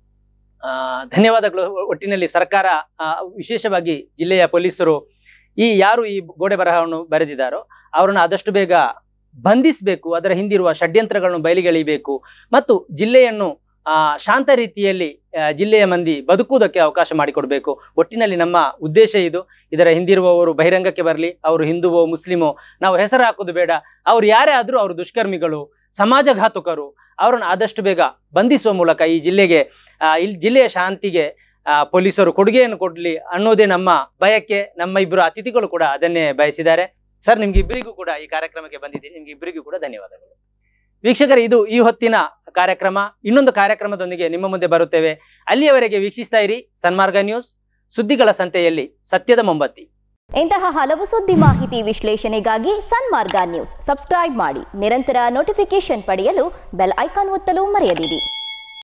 ಧನ್ಯವಾದಗಳು. ಒಟ್ಟಿನಲ್ಲಿ ಸರ್ಕಾರ, ವಿಶೇಷವಾಗಿ ಜಿಲ್ಲೆಯ ಪೊಲೀಸರು ಯಾರು ಈ ಗೋಡೆ ಬರಹವನ್ನು ಬರೆದಿದ್ದಾರೋ ಅವರನ್ನು ಆದಷ್ಟು ಬೇಗ ಬಂಧಿಸಬೇಕು. ಅದರ ಹಿಂದಿರುವ ಷಡ್ಯಂತ್ರಗಳನ್ನು ಬಯಲಿಗೆಳಿಬೇಕು ಮತ್ತು ಜಿಲ್ಲೆಯನ್ನು ಶಾಂತ ರೀತಿಯಲ್ಲಿ ಜಿಲ್ಲೆಯ ಮಂದಿ ಬದುಕುವುದಕ್ಕೆ ಅವಕಾಶ ಮಾಡಿಕೊಡ್ಬೇಕು. ಒಟ್ಟಿನಲ್ಲಿ ನಮ್ಮ ಉದ್ದೇಶ ಇದು. ಇದರ ಹಿಂದಿರುವವರು ಬಹಿರಂಗಕ್ಕೆ ಬರಲಿ, ಅವರು ಹಿಂದುವೋ ಮುಸ್ಲಿಮೋ ನಾವು ಹೆಸರು ಹಾಕೋದು ಬೇಡ. ಅವ್ರು ಯಾರೇ ಆದರೂ ಅವರು ದುಷ್ಕರ್ಮಿಗಳು, ಸಮಾಜಘಾತುಕರು. ಅವರನ್ನು ಆದಷ್ಟು ಬೇಗ ಬಂಧಿಸುವ ಮೂಲಕ ಈ ಜಿಲ್ಲೆಯ ಶಾಂತಿಗೆ ಪೊಲೀಸರು ಕೊಡುಗೆಯನ್ನು ಕೊಡಲಿ ಅನ್ನೋದೇ ನಮ್ಮ ಬಯಕೆ. ನಮ್ಮ ಇಬ್ಬರು ಅತಿಥಿಗಳು ಕೂಡ ಅದನ್ನೇ ಬಯಸಿದ್ದಾರೆ. ಸರ್, ನಿಮ್ಗೆ ಇಬ್ಬರಿಗೂ ಕೂಡ ಈ ಕಾರ್ಯಕ್ರಮಕ್ಕೆ ಬಂದಿದ್ದೀನಿ, ನಿಮ್ಗೆ ಇಬ್ಬರಿಗೂ ಕೂಡ ಧನ್ಯವಾದಗಳು. ವೀಕ್ಷಕರೇ, ಇದು ಈ ಹೊತ್ತಿನ ಕಾರ್ಯಕ್ರಮ. ಇನ್ನೊಂದು ಕಾರ್ಯಕ್ರಮದೊಂದಿಗೆ ನಿಮ್ಮ ಮುಂದೆ ಬರುತ್ತೇವೆ. ಅಲ್ಲಿಯವರೆಗೆ ವೀಕ್ಷಿಸ್ತಾ ಇರಿ ಸನ್ಮಾರ್ಗ ನ್ಯೂಸ್, ಸುದ್ದಿಗಳ ಸಂತೆಯಲ್ಲಿ ಸತ್ಯದ ಮೊಂಬತ್ತಿ. ಇಂತಹ ಹಲವು ಸುದ್ದಿ ಮಾಹಿತಿ ವಿಶ್ಲೇಷಣೆಗಾಗಿ ಸನ್ಮಾರ್ಗ ನ್ಯೂಸ್ ಸಬ್ಸ್ಕ್ರೈಬ್ ಮಾಡಿ. ನಿರಂತರ ನೋಟಿಫಿಕೇಶನ್ ಪಡೆಯಲು ಬೆಲ್ ಐಕಾನ್ ಒತ್ತಲು ಮರೆಯದಿರಿ.